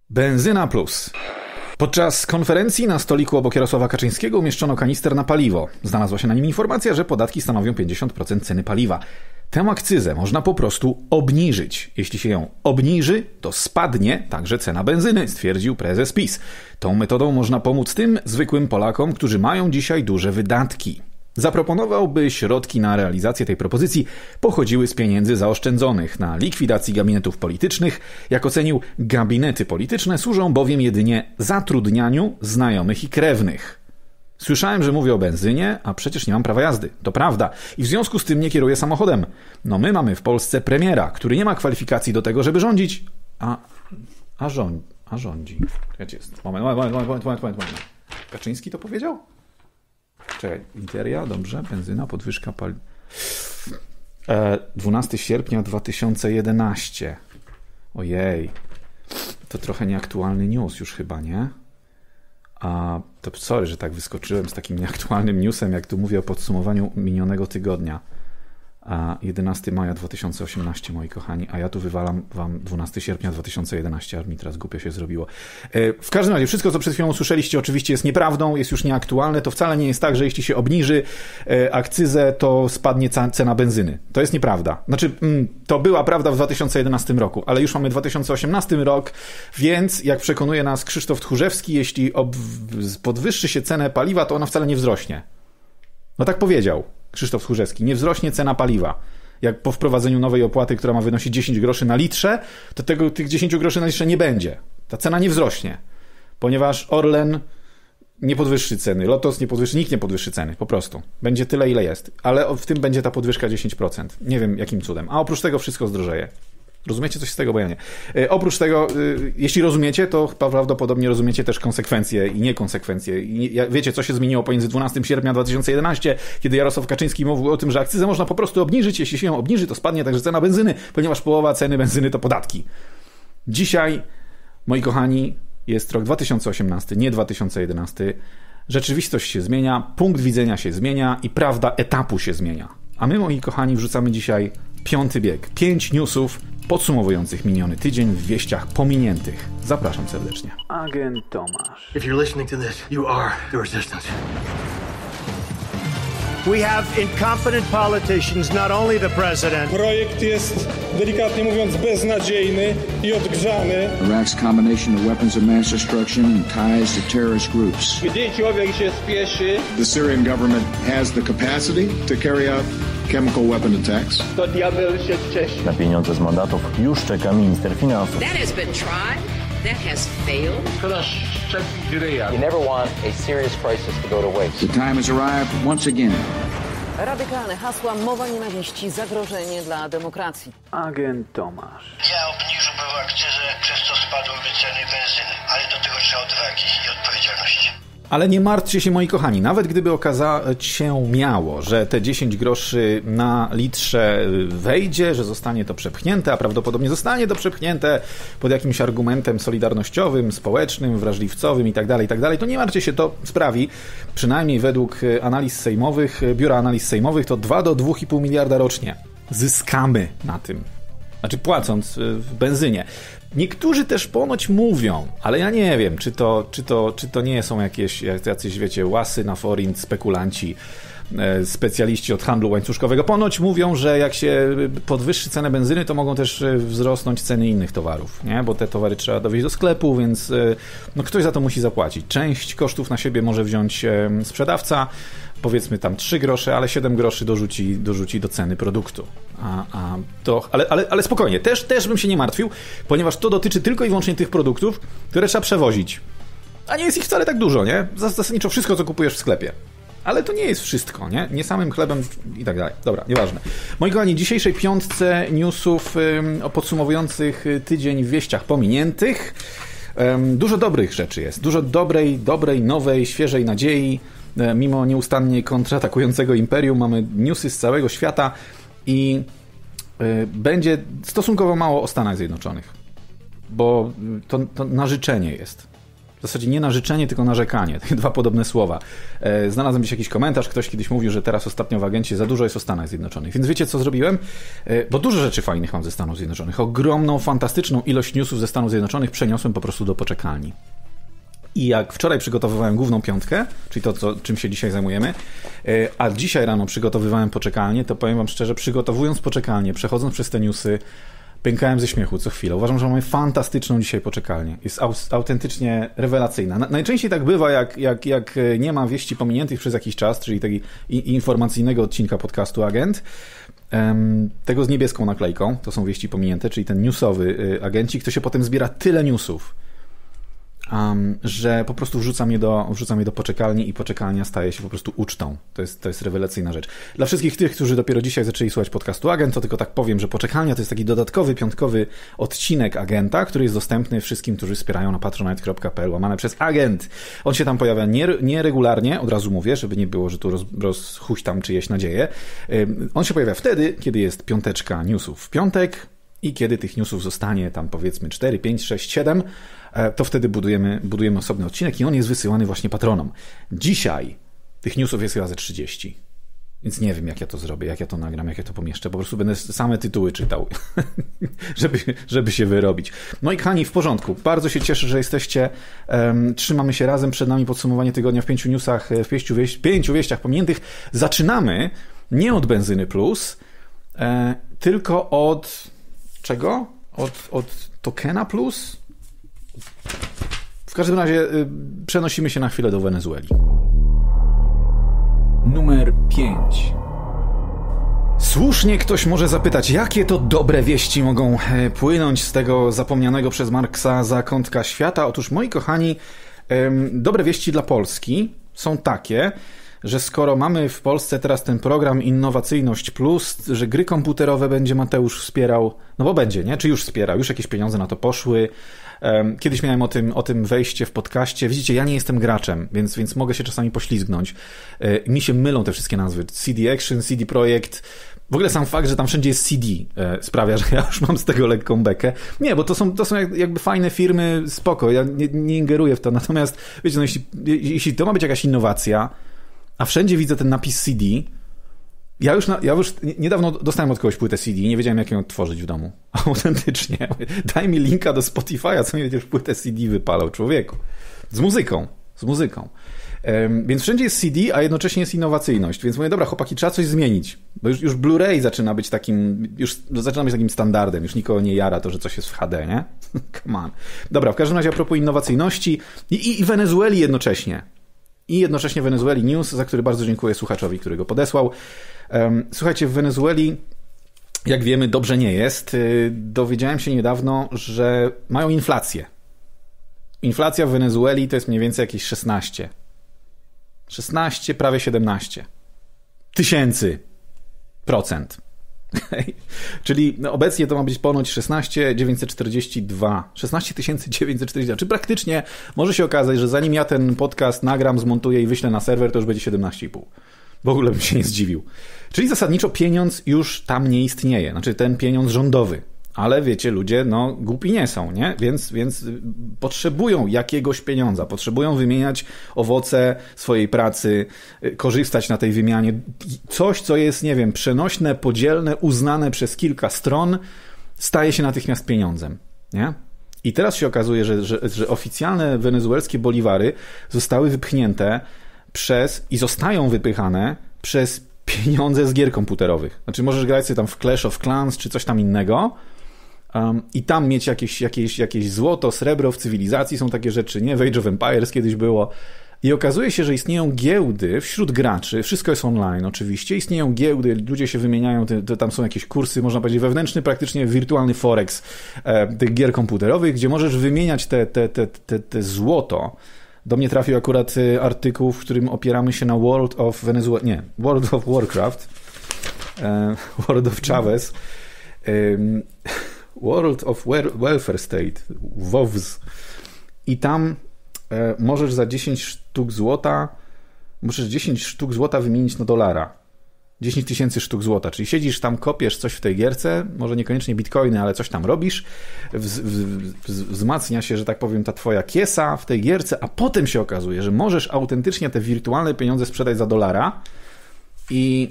Benzyna plus. Podczas konferencji na stoliku obok Jarosława Kaczyńskiego umieszczono kanister na paliwo. Znalazła się na nim informacja, że podatki stanowią 50% ceny paliwa. Tę akcyzę można po prostu obniżyć. Jeśli się ją obniży, to spadnie także cena benzyny, stwierdził prezes PiS. Tą metodą można pomóc tym zwykłym Polakom, którzy mają dzisiaj duże wydatki. Zaproponował, by środki na realizację tej propozycji pochodziły z pieniędzy zaoszczędzonych na likwidacji gabinetów politycznych. Jak ocenił, gabinety polityczne służą bowiem jedynie zatrudnianiu znajomych i krewnych. Słyszałem, że mówię o benzynie, a przecież nie mam prawa jazdy. To prawda. I w związku z tym nie kieruję samochodem. No my mamy w Polsce premiera, który nie ma kwalifikacji do tego, żeby rządzić, a rządzi. Czekajcie, moment. Kaczyński to powiedział? Czekaj, Interia, dobrze, benzyna, podwyżka 12 sierpnia 2011. Ojej, to trochę nieaktualny news już chyba, nie? To sorry, że tak wyskoczyłem z takim nieaktualnym newsem, jak tu mówię o podsumowaniu minionego tygodnia. 11 maja 2018, moi kochani, a ja tu wywalam wam 12 sierpnia 2011, aż mi teraz głupio się zrobiło. W każdym razie, wszystko, co przed chwilą usłyszeliście, oczywiście jest nieprawdą, jest już nieaktualne. To wcale nie jest tak, że jeśli się obniży akcyzę, to spadnie cena benzyny. To jest nieprawda. Znaczy, to była prawda w 2011 roku, ale już mamy 2018 rok, więc jak przekonuje nas Krzysztof Tchórzewski, jeśli podwyższy się cenę paliwa, to ona wcale nie wzrośnie. No tak powiedział Krzysztof Tchórzewski. Nie wzrośnie cena paliwa. Jak po wprowadzeniu nowej opłaty, która ma wynosić 10 groszy na litrze, to tych 10 groszy na litrze nie będzie. Ta cena nie wzrośnie. Ponieważ Orlen nie podwyższy ceny, Lotos nie podwyższy, nikt nie podwyższy ceny. Po prostu. Będzie tyle, ile jest. Ale w tym będzie ta podwyżka 10%. Nie wiem, jakim cudem. A oprócz tego wszystko zdrożeje. Rozumiecie coś z tego, bo ja nie. Oprócz tego, jeśli rozumiecie, to prawdopodobnie rozumiecie też konsekwencje i niekonsekwencje. Wiecie, co się zmieniło pomiędzy 12 sierpnia 2011, kiedy Jarosław Kaczyński mówił o tym, że akcyzę można po prostu obniżyć. Jeśli się ją obniży, to spadnie także cena benzyny, ponieważ połowa ceny benzyny to podatki. Dzisiaj, moi kochani, jest rok 2018, nie 2011. Rzeczywistość się zmienia, punkt widzenia się zmienia i prawda etapu się zmienia. A my, moi kochani, wrzucamy dzisiaj 5. bieg. 5 newsów podsumowujących miniony tydzień w wieściach pominiętych. Zapraszam serdecznie. Agent Tomasz. If you're listening to this, you are the resistance. We have incompetent politicians, not only the president. Projekt jest, delikatnie mówiąc, beznadziejny i odgrzany. Iraq's combination of weapons of mass destruction and ties to terrorist groups. Gdzie człowiek się spieszy, The Syrian government has the capacity to carry out chemical weapon attacks. to diabeł się cieszy. Na pieniądze z mandatów już czeka minister finansów. That has been tried. That has failed. Szkoda szczepić ryja. You never want a serious crisis to go to waste. The time has arrived once again. Radykalne hasła, mowa nienawiści, zagrożenie dla demokracji. Agent Tomasz. Ja obniżyłbym akcyzę, przez co spadłyby ceny benzyny, ale do tego trzeba odwagi i odpowiedzialności. Ale nie martwcie się, moi kochani, nawet gdyby okazać się miało, że te 10 groszy na litrze wejdzie, że zostanie to przepchnięte, a prawdopodobnie zostanie to przepchnięte pod jakimś argumentem solidarnościowym, społecznym, wrażliwcowym itd., to nie martwcie się, to sprawi, przynajmniej według analiz sejmowych, Biura Analiz Sejmowych, to 2 do 2,5 miliarda rocznie zyskamy na tym. Znaczy płacąc w benzynie. Niektórzy też ponoć mówią, ale ja nie wiem, czy to nie są jakieś jacyś, wiecie, łasy na forint, spekulanci, specjaliści od handlu łańcuszkowego. Ponoć mówią, że jak się podwyższy cenę benzyny, to mogą też wzrosnąć ceny innych towarów, nie? Bo te towary trzeba dowieźć do sklepu, więc no, ktoś za to musi zapłacić. Część kosztów na siebie może wziąć sprzedawca, powiedzmy tam 3 grosze, ale 7 groszy dorzuci do ceny produktu. Ale spokojnie, też bym się nie martwił, ponieważ to dotyczy tylko i wyłącznie tych produktów, które trzeba przewozić. A nie jest ich wcale tak dużo, nie? Zasadniczo wszystko, co kupujesz w sklepie. Ale to nie jest wszystko, nie? Nie samym chlebem i tak dalej. Dobra, nieważne. Moi kochani, dzisiejszej 5 newsów podsumowujących tydzień w wieściach pominiętych. Dużo dobrych rzeczy jest. Dużo dobrej, nowej, świeżej nadziei. Mimo nieustannie kontratakującego imperium mamy newsy z całego świata i będzie stosunkowo mało o Stanach Zjednoczonych. Bo to na życzenie jest. zasadzie nie narzeczenie, tylko narzekanie. Takie dwa podobne słowa. Znalazłem gdzieś jakiś komentarz, ktoś kiedyś mówił, że teraz ostatnio w agencie za dużo jest o Stanach Zjednoczonych. Więc wiecie, co zrobiłem? Bo dużo rzeczy fajnych mam ze Stanów Zjednoczonych. Ogromną, fantastyczną ilość newsów ze Stanów Zjednoczonych przeniosłem po prostu do poczekalni. I jak wczoraj przygotowywałem główną piątkę, czyli to, czym się dzisiaj zajmujemy, a dzisiaj rano przygotowywałem poczekalnię, to powiem wam szczerze, przygotowując poczekalnię, przechodząc przez te newsy, pękałem ze śmiechu co chwilę. Uważam, że mamy fantastyczną dzisiaj poczekalnię. Jest autentycznie rewelacyjna. Najczęściej tak bywa, jak nie ma wieści pominiętych przez jakiś czas, czyli tego informacyjnego odcinka podcastu Agent, tego z niebieską naklejką, to są wieści pominięte, czyli ten newsowy agencik, to się potem zbiera tyle newsów, że po prostu wrzucam je do poczekalni i poczekalnia staje się po prostu ucztą. To jest rewelacyjna rzecz. Dla wszystkich tych, którzy dopiero dzisiaj zaczęli słuchać podcastu Agent, to tylko tak powiem, że poczekalnia to jest taki dodatkowy, piątkowy odcinek Agenta, który jest dostępny wszystkim, którzy wspierają na patronite.pl/agent. On się tam pojawia nieregularnie, od razu mówię, żeby nie było, że tu rozhuśtam czyjeś nadzieje. On się pojawia wtedy, kiedy jest piąteczka newsów w piątek i kiedy tych newsów zostanie tam powiedzmy 4, 5, 6, 7, to wtedy budujemy osobny odcinek i on jest wysyłany właśnie patronom. Dzisiaj tych newsów jest chyba ze 30. Więc nie wiem, jak ja to zrobię, jak ja to nagram, jak ja to pomieszczę. Po prostu będę same tytuły czytał, żeby się wyrobić. No i kochani, w porządku. Bardzo się cieszę, że jesteście. Trzymamy się razem. Przed nami podsumowanie tygodnia w 5 newsach, w 5 wieściach pominiętych. Zaczynamy nie od Benzyny Plus, tylko od czego? Od Tokena Plus? W każdym razie przenosimy się na chwilę do Wenezueli. Numer 5. Słusznie ktoś może zapytać, jakie to dobre wieści mogą płynąć z tego zapomnianego przez Marksa zakątka świata? Otóż, moi kochani, dobre wieści dla Polski są takie, że skoro mamy w Polsce teraz ten program Innowacyjność Plus, że gry komputerowe będzie Mateusz wspierał, no bo będzie, nie? Czy już wspierał, już jakieś pieniądze na to poszły. Kiedyś miałem o tym wejście w podcaście. Widzicie, ja nie jestem graczem, więc mogę się czasami poślizgnąć. Mi się mylą te wszystkie nazwy. CD Action, CD Projekt. W ogóle sam fakt, że tam wszędzie jest CD sprawia, że ja już mam z tego lekką bekę. Nie, bo to są jakby fajne firmy, spoko, ja nie ingeruję w to. Natomiast, wiecie, no jeśli to ma być jakaś innowacja, a wszędzie widzę ten napis CD. Ja już niedawno dostałem od kogoś płytę CD i nie wiedziałem, jak ją tworzyć w domu. Autentycznie. Daj mi linka do Spotify'a, co mi będziesz płytę CD wypalał, człowieku. Z muzyką. Więc wszędzie jest CD, a jednocześnie jest innowacyjność. Więc mówię, dobra, chłopaki, trzeba coś zmienić. Bo już Blu-ray zaczyna być takim standardem. Już nikogo nie jara to, że coś jest w HD, nie? Come on. Dobra, w każdym razie a propos innowacyjności i Wenezueli jednocześnie. I jednocześnie Wenezueli News, za który bardzo dziękuję słuchaczowi, który go podesłał. Słuchajcie, w Wenezueli, jak wiemy, dobrze nie jest. Dowiedziałem się niedawno, że mają inflację. Inflacja w Wenezueli to jest mniej więcej jakieś 16, prawie 17 000%. Czyli obecnie to ma być ponoć 16 942. Czy praktycznie może się okazać, że zanim ja ten podcast nagram, zmontuję i wyślę na serwer, to już będzie 17,5. W ogóle bym się nie zdziwił. Czyli zasadniczo pieniądz już tam nie istnieje. Znaczy ten pieniądz rządowy. Ale wiecie, ludzie, głupi nie są, nie? Więc potrzebują jakiegoś pieniądza, potrzebują wymieniać owoce swojej pracy, korzystać na tej wymianie. Coś, co jest, nie wiem, przenośne, podzielne, uznane przez kilka stron, staje się natychmiast pieniądzem, nie? I teraz się okazuje, że oficjalne wenezuelskie boliwary zostały wypchnięte i zostają wypychane przez pieniądze z gier komputerowych. Znaczy możesz grać sobie tam w Clash of Clans czy coś tam innego, i tam mieć jakieś złoto, srebro w cywilizacji, są takie rzeczy, nie? W Age of Empires kiedyś było. I okazuje się, że istnieją giełdy wśród graczy, wszystko jest online oczywiście, istnieją giełdy, ludzie się wymieniają, tam są jakieś kursy, można powiedzieć wewnętrzny, praktycznie wirtualny forex tych gier komputerowych, gdzie możesz wymieniać te złoto. Do mnie trafił akurat artykuł, w którym opieramy się na World of Warcraft, World of Chavez, World of Welfare State, WoWs. I tam możesz za 10 sztuk złota wymienić na dolara. 10 000 sztuk złota, czyli siedzisz tam, kopiesz coś w tej gierce, może niekoniecznie bitcoiny, ale coś tam robisz, wzmacnia się, że tak powiem, ta twoja kiesa w tej gierce, a potem się okazuje, że możesz autentycznie te wirtualne pieniądze sprzedać za dolara i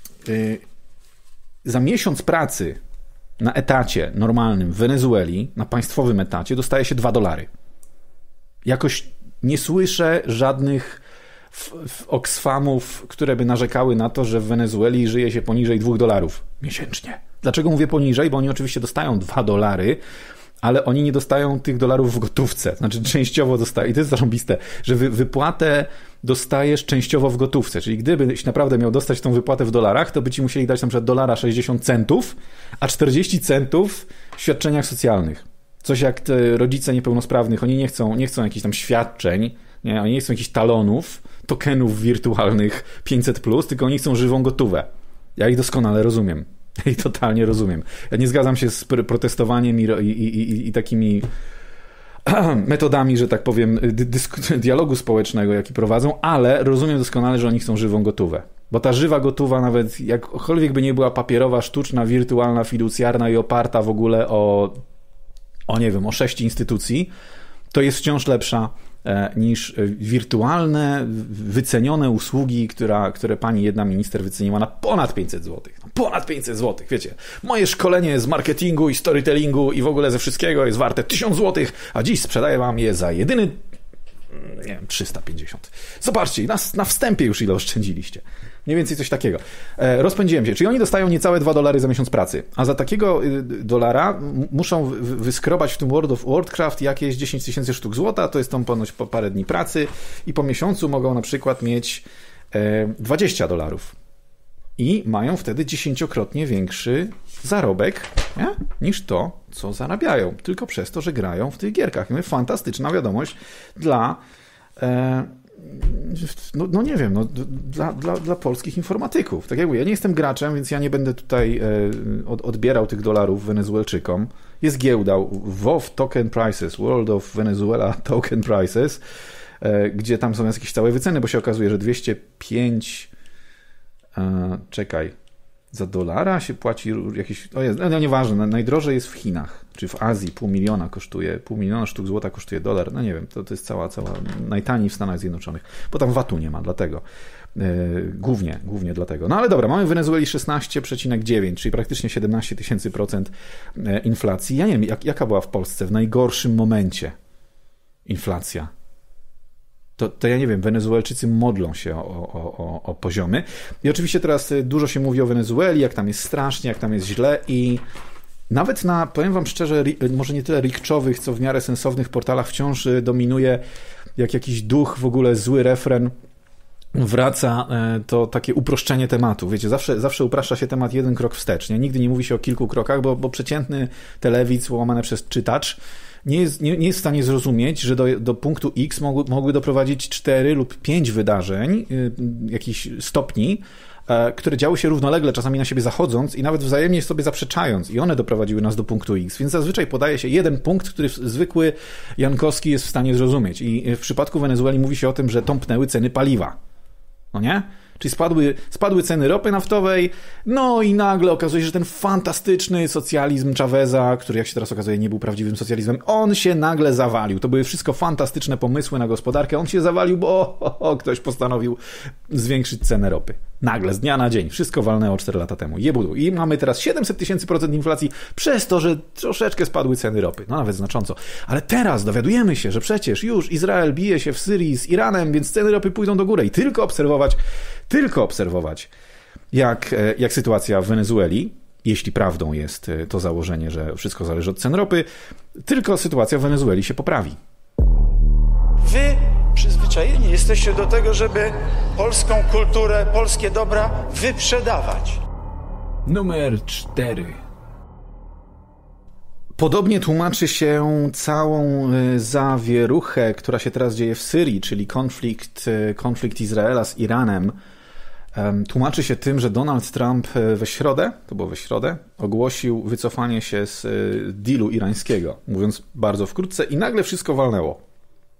za miesiąc pracy na etacie normalnym w Wenezueli, na państwowym etacie, dostaje się $2. Jakoś nie słyszę żadnych Oxfamów, które by narzekały na to, że w Wenezueli żyje się poniżej $2 miesięcznie. Dlaczego mówię poniżej? Bo oni oczywiście dostają $2, ale oni nie dostają tych dolarów w gotówce. Znaczy częściowo dostają. I to jest zarąbiste, że wypłatę dostajesz częściowo w gotówce. Czyli gdybyś naprawdę miał dostać tą wypłatę w dolarach, to by ci musieli dać na przykład $0,60, a 40 centów w świadczeniach socjalnych. Coś jak te rodzice niepełnosprawnych, oni nie chcą jakichś tam świadczeń, nie? Oni nie chcą jakichś talonów, tokenów wirtualnych 500+, tylko oni chcą żywą gotówę. Ja ich doskonale rozumiem. Ja ich totalnie rozumiem. Ja nie zgadzam się z protestowaniem i takimi metodami, że tak powiem, dialogu społecznego, jaki prowadzą, ale rozumiem doskonale, że oni chcą żywą gotówę. Bo ta żywa gotówa, nawet jakkolwiek by nie była papierowa, sztuczna, wirtualna, fiducjarna i oparta w ogóle o 6 instytucji, to jest wciąż lepsza niż wirtualne, wycenione usługi, które pani jedna minister wyceniła na ponad 500 zł. Ponad 500 zł, wiecie. Moje szkolenie z marketingu i storytellingu i w ogóle ze wszystkiego jest warte 1000 zł, a dziś sprzedaję wam je za jedyny, nie wiem, 350. Zobaczcie, na wstępie już ile oszczędziliście. Mniej więcej coś takiego. Rozpędziłem się. Czyli oni dostają niecałe $2 za miesiąc pracy, a za takiego dolara muszą wyskrobać w tym World of Warcraft jakieś 10 000 sztuk złota, to jest tam ponoć po parę dni pracy i po miesiącu mogą na przykład mieć $20. I mają wtedy 10-krotnie większy zarobek, nie? Niż to, co zarabiają. Tylko przez to, że grają w tych gierkach. I mówię, fantastyczna wiadomość dla nie wiem, dla polskich informatyków. Tak jak mówię, ja nie jestem graczem, więc ja nie będę tutaj odbierał tych dolarów Wenezuelczykom. Jest giełda WOW Token Prices, World of Venezuela Token Prices, gdzie tam są jakieś całe wyceny, bo się okazuje, że 205 za dolara się płaci jakieś... nieważne, najdrożej jest w Chinach, czy w Azji, 500 000 kosztuje, 500 000 sztuk złota kosztuje $1, nie wiem, to jest cała najtaniej w Stanach Zjednoczonych, bo tam VAT-u nie ma, dlatego. Głównie dlatego. No ale dobra, mamy w Wenezueli 16,9, czyli praktycznie 17 000% inflacji. Ja nie wiem, jaka była w Polsce w najgorszym momencie inflacja. To ja nie wiem, Wenezuelczycy modlą się o poziomy. I oczywiście teraz dużo się mówi o Wenezueli, jak tam jest strasznie, jak tam jest źle i nawet powiem wam szczerze, może nie tyle rikczowych, co w miarę sensownych portalach wciąż dominuje jak jakiś duch, w ogóle zły refren. Wraca to takie uproszczenie tematu. Wiecie, zawsze upraszcza się temat jeden krok wstecz. Nie? Nigdy nie mówi się o kilku krokach, bo przeciętny telewidz łamane przez czytacz nie jest w stanie zrozumieć, że do punktu X mogły doprowadzić 4 lub 5 wydarzeń, jakichś stopni, które działy się równolegle, czasami na siebie zachodząc i nawet wzajemnie sobie zaprzeczając. I one doprowadziły nas do punktu X. Więc zazwyczaj podaje się jeden punkt, który zwykły Jankowski jest w stanie zrozumieć. I w przypadku Wenezueli mówi się o tym, że tąpnęły ceny paliwa. No nie? Czyli spadły ceny ropy naftowej, no i nagle okazuje się, że ten fantastyczny socjalizm Chaveza, który jak się teraz okazuje nie był prawdziwym socjalizmem, on się nagle zawalił. To były wszystko fantastyczne pomysły na gospodarkę, on się zawalił, bo ktoś postanowił zwiększyć cenę ropy. Nagle, z dnia na dzień. Wszystko walnęło 4 lata temu. Jebudu. I mamy teraz 700 000% inflacji przez to, że troszeczkę spadły ceny ropy. No nawet znacząco. Ale teraz dowiadujemy się, że przecież już Izrael bije się w Syrii z Iranem, więc ceny ropy pójdą do góry. I tylko obserwować jak sytuacja w Wenezueli, jeśli prawdą jest to założenie, że wszystko zależy od cen ropy, tylko sytuacja w Wenezueli się poprawi. Wy przyzwyczajeni jesteście do tego, żeby polską kulturę, polskie dobra wyprzedawać. Numer 4. Podobnie tłumaczy się całą zawieruchę, która się teraz dzieje w Syrii, czyli konflikt Izraela z Iranem. Tłumaczy się tym, że Donald Trump we środę ogłosił wycofanie się z dealu irańskiego, mówiąc bardzo wkrótce, i nagle wszystko walnęło.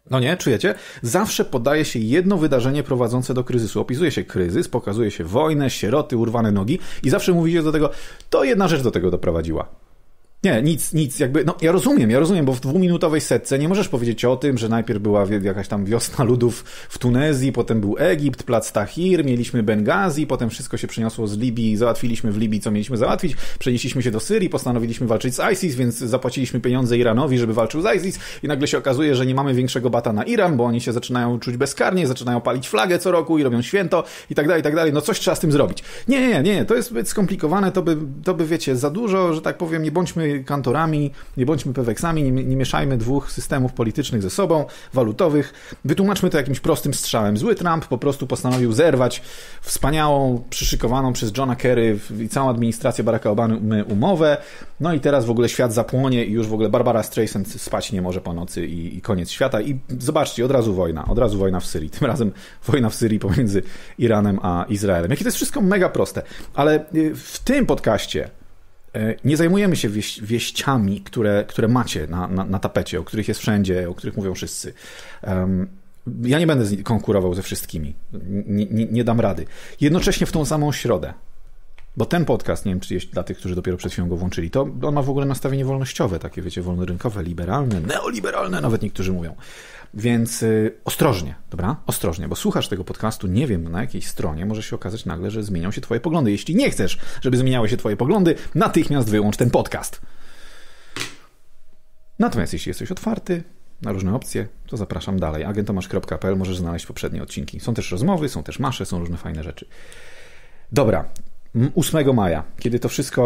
No nie, czujecie? Zawsze podaje się jedno wydarzenie prowadzące do kryzysu. Opisuje się kryzys, pokazuje się wojnę, sieroty, urwane nogi i zawsze mówi się do tego, to jedna rzecz do tego doprowadziła. Nie, nic, jakby, no ja rozumiem, bo w 2-minutowej setce nie możesz powiedzieć o tym, że najpierw była jakaś tam wiosna ludów w Tunezji, potem był Egipt, plac Tahrir, mieliśmy Bengazi, potem wszystko się przeniosło z Libii, załatwiliśmy w Libii, co mieliśmy załatwić, przenieśliśmy się do Syrii, postanowiliśmy walczyć z ISIS, więc zapłaciliśmy pieniądze Iranowi, żeby walczył z ISIS i nagle się okazuje, że nie mamy większego bata na Iran, bo oni się zaczynają czuć bezkarnie, zaczynają palić flagę co roku i robią święto i tak dalej, no coś trzeba z tym zrobić. Nie, to jest zbyt skomplikowane, to by wiecie, za dużo, że tak powiem, nie bądźmy kantorami, nie bądźmy peweksami, nie mieszajmy dwóch systemów politycznych ze sobą, walutowych. Wytłumaczmy to jakimś prostym strzałem. Zły Trump po prostu postanowił zerwać wspaniałą, przyszykowaną przez Johna Kerry i całą administrację Baracka Obamy umowę. No i teraz w ogóle świat zapłonie i już w ogóle Barbara Streisand spać nie może po nocy i koniec świata. I zobaczcie, od razu wojna w Syrii. Tym razem wojna w Syrii pomiędzy Iranem a Izraelem. Jakie to jest wszystko mega proste. Ale w tym podcaście nie zajmujemy się wieściami, które macie na tapecie, o których jest wszędzie, o których mówią wszyscy. Ja nie będę konkurował ze wszystkimi. Nie dam rady. Jednocześnie w tą samą środę. Bo ten podcast, nie wiem, czy jest dla tych, którzy dopiero przed chwilą go włączyli, to on ma w ogóle nastawienie wolnościowe, takie wiecie, wolnorynkowe, liberalne, neoliberalne, nawet niektórzy mówią. Więc ostrożnie, dobra? Ostrożnie, bo słuchasz tego podcastu, nie wiem na jakiej stronie, może się okazać nagle, że zmienią się twoje poglądy. Jeśli nie chcesz, żeby zmieniały się twoje poglądy, natychmiast wyłącz ten podcast. Natomiast jeśli jesteś otwarty na różne opcje, to zapraszam dalej. agentomasz.pl, możesz znaleźć poprzednie odcinki. Są też rozmowy, są też masze, są różne fajne rzeczy. Dobra. 8 maja, kiedy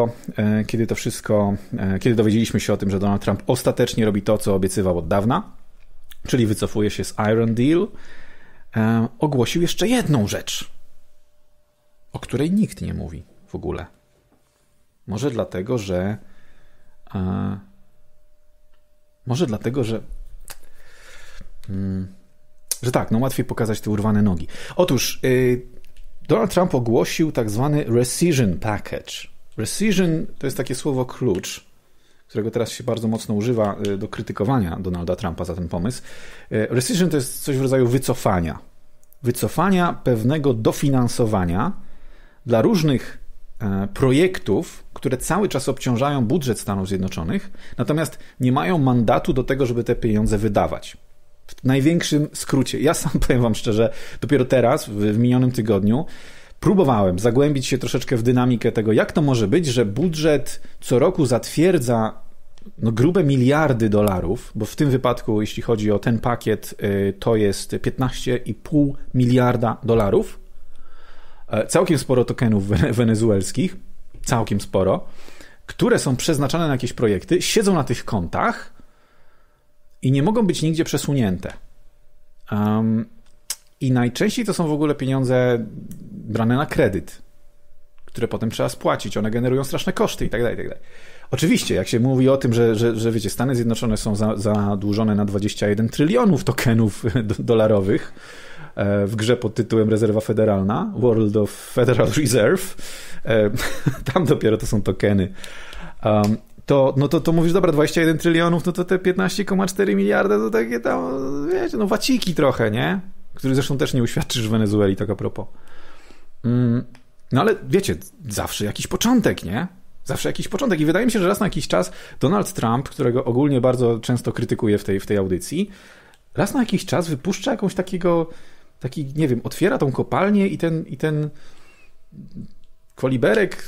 dowiedzieliśmy się o tym, że Donald Trump ostatecznie robi to, co obiecywał od dawna, czyli wycofuje się z Iran Deal, ogłosił jeszcze jedną rzecz, o której nikt nie mówi w ogóle. Może dlatego, że tak, no łatwiej pokazać te urwane nogi. Otóż Donald Trump ogłosił tak zwany rescission package. Rescission to jest takie słowo klucz, którego teraz się bardzo mocno używa do krytykowania Donalda Trumpa za ten pomysł. Rescission to jest coś w rodzaju wycofania. Wycofania pewnego dofinansowania dla różnych projektów, które cały czas obciążają budżet Stanów Zjednoczonych, natomiast nie mają mandatu do tego, żeby te pieniądze wydawać. W największym skrócie. Ja sam powiem wam szczerze, dopiero teraz, w minionym tygodniu, próbowałem zagłębić się troszeczkę w dynamikę tego, jak to może być, że budżet co roku zatwierdza grube miliardy dolarów, bo w tym wypadku, jeśli chodzi o ten pakiet, to jest 15,5 miliarda dolarów. Całkiem sporo tokenów wenezuelskich, całkiem sporo, które są przeznaczane na jakieś projekty, siedzą na tych kontach i nie mogą być nigdzie przesunięte. I najczęściej to są w ogóle pieniądze brane na kredyt, które potem trzeba spłacić. One generują straszne koszty i tak dalej, i tak dalej. Oczywiście, jak się mówi o tym, że wiecie, Stany Zjednoczone są zadłużone na 21 trylionów tokenów dolarowych w grze pod tytułem Rezerwa Federalna, World of Federal Reserve, tam dopiero to są tokeny. To mówisz, dobra, 21 trylionów, no to te 15,4 miliarda to takie tam, wiecie, no waciki trochę, nie? Który zresztą też nie uświadczysz w Wenezueli, tak a propos. No ale wiecie, zawsze jakiś początek, nie? Zawsze jakiś początek. I wydaje mi się, że raz na jakiś czas Donald Trump, którego ogólnie bardzo często krytykuję w tej audycji, raz na jakiś czas wypuszcza jakąś nie wiem, otwiera tą kopalnię i ten koliberek...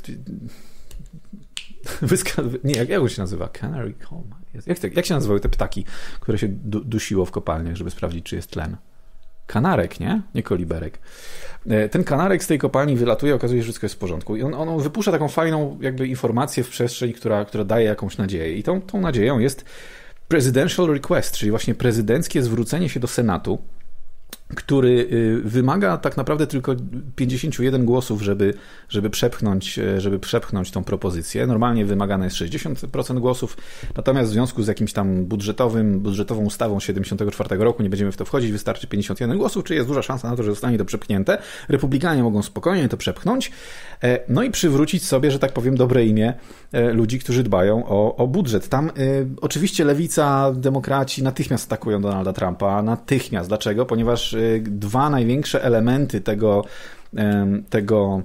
Nie, jak on się nazywa? Canary Call. Jak się nazywały te ptaki, które się dusiło w kopalniach, żeby sprawdzić, czy jest tlen? Kanarek, nie? Nie koliberek. Ten kanarek z tej kopalni wylatuje, okazuje się, że wszystko jest w porządku. I on wypuszcza taką fajną jakby informację w przestrzeń, która daje jakąś nadzieję. I tą nadzieją jest presidential request, czyli właśnie prezydenckie zwrócenie się do Senatu, który wymaga tak naprawdę tylko 51 głosów, żeby przepchnąć tą propozycję. Normalnie wymagane jest 60% głosów, natomiast w związku z jakimś tam budżetową ustawą 74 roku, nie będziemy w to wchodzić, wystarczy 51 głosów, czyli jest duża szansa na to, że zostanie to przepchnięte. Republikanie mogą spokojnie to przepchnąć, no i przywrócić sobie, że tak powiem, dobre imię ludzi, którzy dbają o budżet. Tam oczywiście lewica, demokraci natychmiast atakują Donalda Trumpa. Natychmiast. Dlaczego? Ponieważ dwa największe elementy tego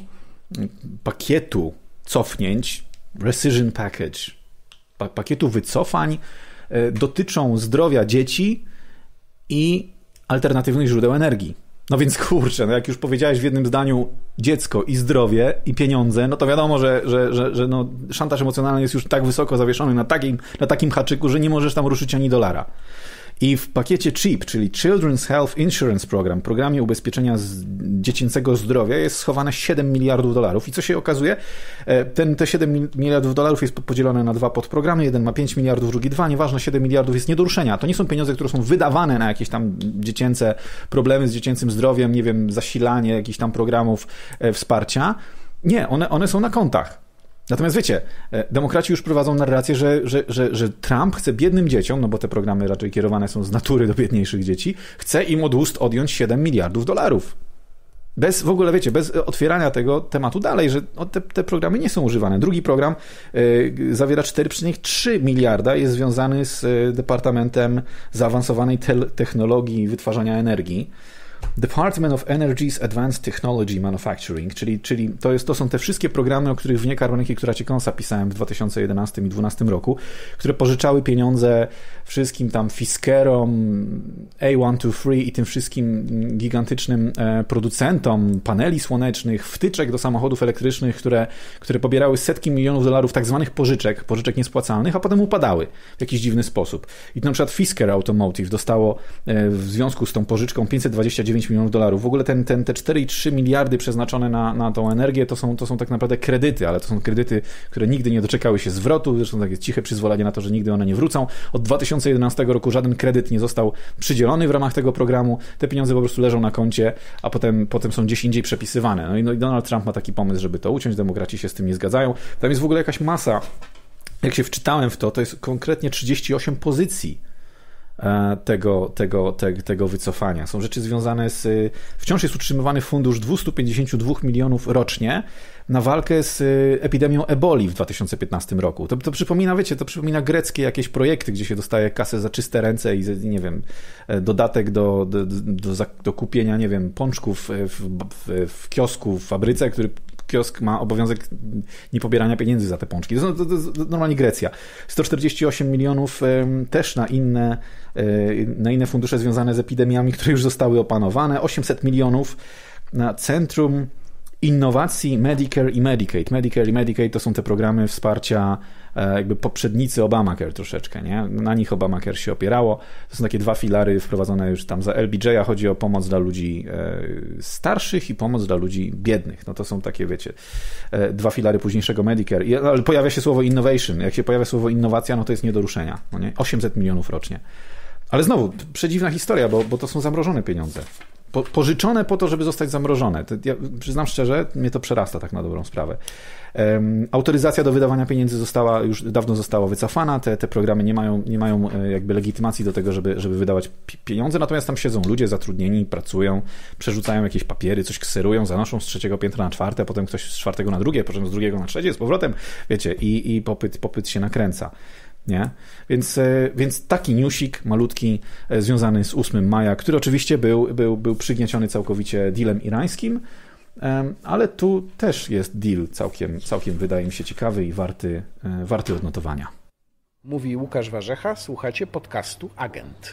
pakietu cofnięć, rescission package, pakietu wycofań, dotyczą zdrowia dzieci i alternatywnych źródeł energii. No więc kurczę, no jak już powiedziałeś w jednym zdaniu dziecko i zdrowie i pieniądze, no to wiadomo, że no, szantaż emocjonalny jest już tak wysoko zawieszony na takim haczyku, że nie możesz tam ruszyć ani dolara. I w pakiecie CHIP, czyli Children's Health Insurance Program, programie ubezpieczenia dziecięcego zdrowia, jest schowane $7 miliardów. I co się okazuje? Te $7 miliardów jest podzielone na dwa podprogramy. Jeden ma 5 miliardów, drugi 2. Nieważne, 7 miliardów jest nie do ruszenia. To nie są pieniądze, które są wydawane na jakieś tam dziecięce problemy z dziecięcym zdrowiem, nie wiem, zasilanie jakichś tam programów wsparcia. Nie, one są na kontach. Natomiast wiecie, demokraci już prowadzą narrację, że Trump chce biednym dzieciom, no bo te programy raczej kierowane są z natury do biedniejszych dzieci, chce im od ust odjąć $7 miliardów. Bez w ogóle, wiecie, bez otwierania tego tematu dalej, że te programy nie są używane. Drugi program zawiera 4,3 miliarda, jest związany z Departamentem Zaawansowanej Technologii i Wytwarzania Energii. Department of Energy's Advanced Technology Manufacturing, czyli to są te wszystkie programy, o których w Nie Karboniki Kuracie-Kąsa pisałem w 2011 i 2012 roku, które pożyczały pieniądze wszystkim tam Fiskerom, A123 i tym wszystkim gigantycznym producentom paneli słonecznych, wtyczek do samochodów elektrycznych, które pobierały setki milionów dolarów tak zwanych pożyczek niespłacalnych, a potem upadały w jakiś dziwny sposób. I na przykład Fisker Automotive dostało w związku z tą pożyczką $529 milionów. W ogóle te 4,3 miliardy przeznaczone na tą energię to są tak naprawdę kredyty, ale to są kredyty, które nigdy nie doczekały się zwrotu, zresztą takie ciche przyzwolenie na to, że nigdy one nie wrócą. Od 2011 roku żaden kredyt nie został przydzielony w ramach tego programu. Te pieniądze po prostu leżą na koncie, a potem są gdzieś indziej przepisywane. No i Donald Trump ma taki pomysł, żeby to uciąć, demokraci się z tym nie zgadzają. Tam jest w ogóle jakaś masa. Jak się wczytałem w to jest konkretnie 38 pozycji tego wycofania. Są rzeczy związane z... Wciąż jest utrzymywany fundusz 252 milionów rocznie na walkę z epidemią eboli w 2015 roku. To przypomina, wiecie, to przypomina greckie jakieś projekty, gdzie się dostaje kasę za czyste ręce i, nie wiem, dodatek do kupienia, nie wiem, pączków w kiosku, w fabryce, który kiosk ma obowiązek niepobierania pieniędzy za te pączki. To normalnie Grecja. 148 milionów też na inne fundusze związane z epidemiami, które już zostały opanowane. 800 milionów na Centrum Innowacji Medicare i Medicaid. Medicare i Medicaid to są te programy wsparcia, jakby poprzednicy Obamacare troszeczkę, nie? Na nich Obamacare się opierało. To są takie dwa filary wprowadzone już tam za LBJ-a. Chodzi o pomoc dla ludzi starszych i pomoc dla ludzi biednych. No to są takie, wiecie, dwa filary późniejszego Medicare. Ale pojawia się słowo innovation. Jak się pojawia słowo innowacja, no to jest nie do ruszenia. No nie? 800 milionów rocznie. Ale znowu, przedziwna historia, bo to są zamrożone pieniądze. Pożyczone po to, żeby zostać zamrożone. Ja przyznam szczerze, mnie to przerasta tak na dobrą sprawę. Autoryzacja do wydawania pieniędzy już dawno została wycofana. Te programy nie mają jakby legitymacji do tego, żeby wydawać pieniądze, natomiast tam siedzą ludzie zatrudnieni, pracują, przerzucają jakieś papiery, coś kserują, zanoszą z 3. piętra na 4, potem ktoś z 4 na 2, potem z 2 na 3, z powrotem, wiecie, i popyt się nakręca. Nie? Więc taki newsik malutki związany z 8 maja, który oczywiście był przygnieciony całkowicie dealem irańskim, ale tu też jest deal całkiem wydaje mi się ciekawy i warty odnotowania. Mówi Łukasz Warzecha, słuchacie podcastu Agent.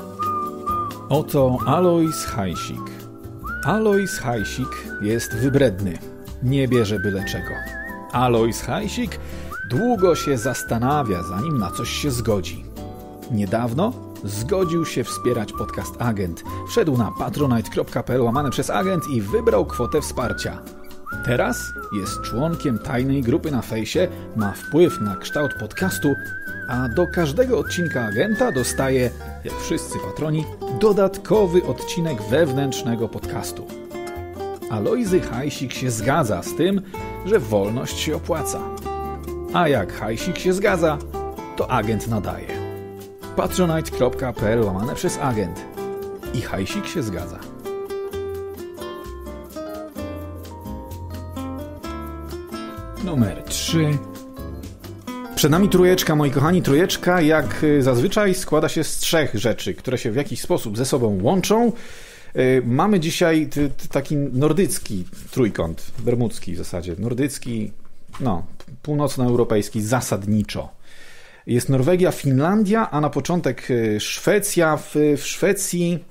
Oto Alois Hajsik. Alois Hajsik jest wybredny, nie bierze byle czego. Alois Hajsik długo się zastanawia, zanim na coś się zgodzi. Niedawno zgodził się wspierać podcast Agent. Wszedł na patronite.pl/agent i wybrał kwotę wsparcia. Teraz jest członkiem tajnej grupy na fejsie, ma wpływ na kształt podcastu, a do każdego odcinka Agenta dostaje, jak wszyscy patroni, dodatkowy odcinek wewnętrznego podcastu. Alojzy Hajsik się zgadza z tym, że wolność się opłaca. A jak Hajsik się zgadza, to agent nadaje. patronite.pl/agent. I Hajsik się zgadza. Numer 3. Przed nami trójeczka, moi kochani. Trójeczka, jak zazwyczaj, składa się z 3 rzeczy, które się w jakiś sposób ze sobą łączą. Mamy dzisiaj taki nordycki trójkąt, bermudzki w zasadzie, nordycki, północnoeuropejski zasadniczo. Jest Norwegia, Finlandia, a na początek Szwecja. W Szwecji,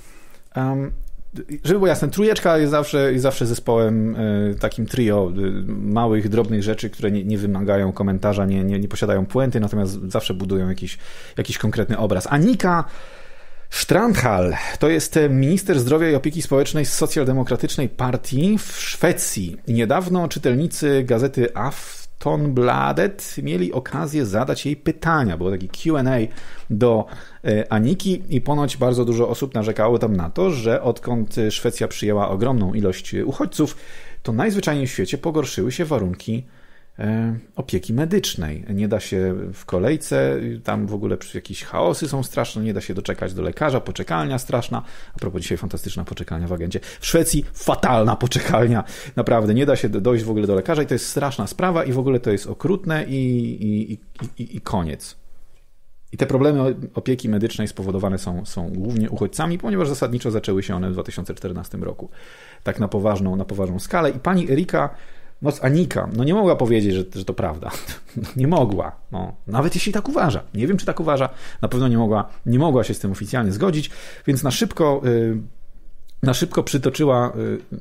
żeby było jasne, trójeczka jest zawsze zespołem, takim trio małych, drobnych rzeczy, które nie wymagają komentarza, nie posiadają puenty, natomiast zawsze budują jakiś konkretny obraz. Annika Strandhäll to jest minister zdrowia i opieki społecznej z socjaldemokratycznej partii w Szwecji. I niedawno czytelnicy gazety Aftonbladet mieli okazję zadać jej pytania. Było taki Q&A do Aniki i ponoć bardzo dużo osób narzekało tam na to, że odkąd Szwecja przyjęła ogromną ilość uchodźców, to najzwyczajniej w świecie pogorszyły się warunki opieki medycznej. Nie da się w kolejce, tam w ogóle jakieś chaosy są straszne, nie da się doczekać do lekarza, poczekalnia straszna. A propos, dzisiaj fantastyczna poczekalnia w agencie. W Szwecji fatalna poczekalnia, naprawdę, nie da się dojść w ogóle do lekarza i to jest straszna sprawa i w ogóle to jest okrutne i koniec. I te problemy opieki medycznej spowodowane są głównie uchodźcami, ponieważ zasadniczo zaczęły się one w 2014 roku. Tak na poważną skalę. I pani Erika Anika, nie mogła powiedzieć, że to prawda. Nie mogła. Nawet jeśli tak uważa. Nie wiem, czy tak uważa. Na pewno nie mogła się z tym oficjalnie zgodzić, więc na szybko przytoczyła,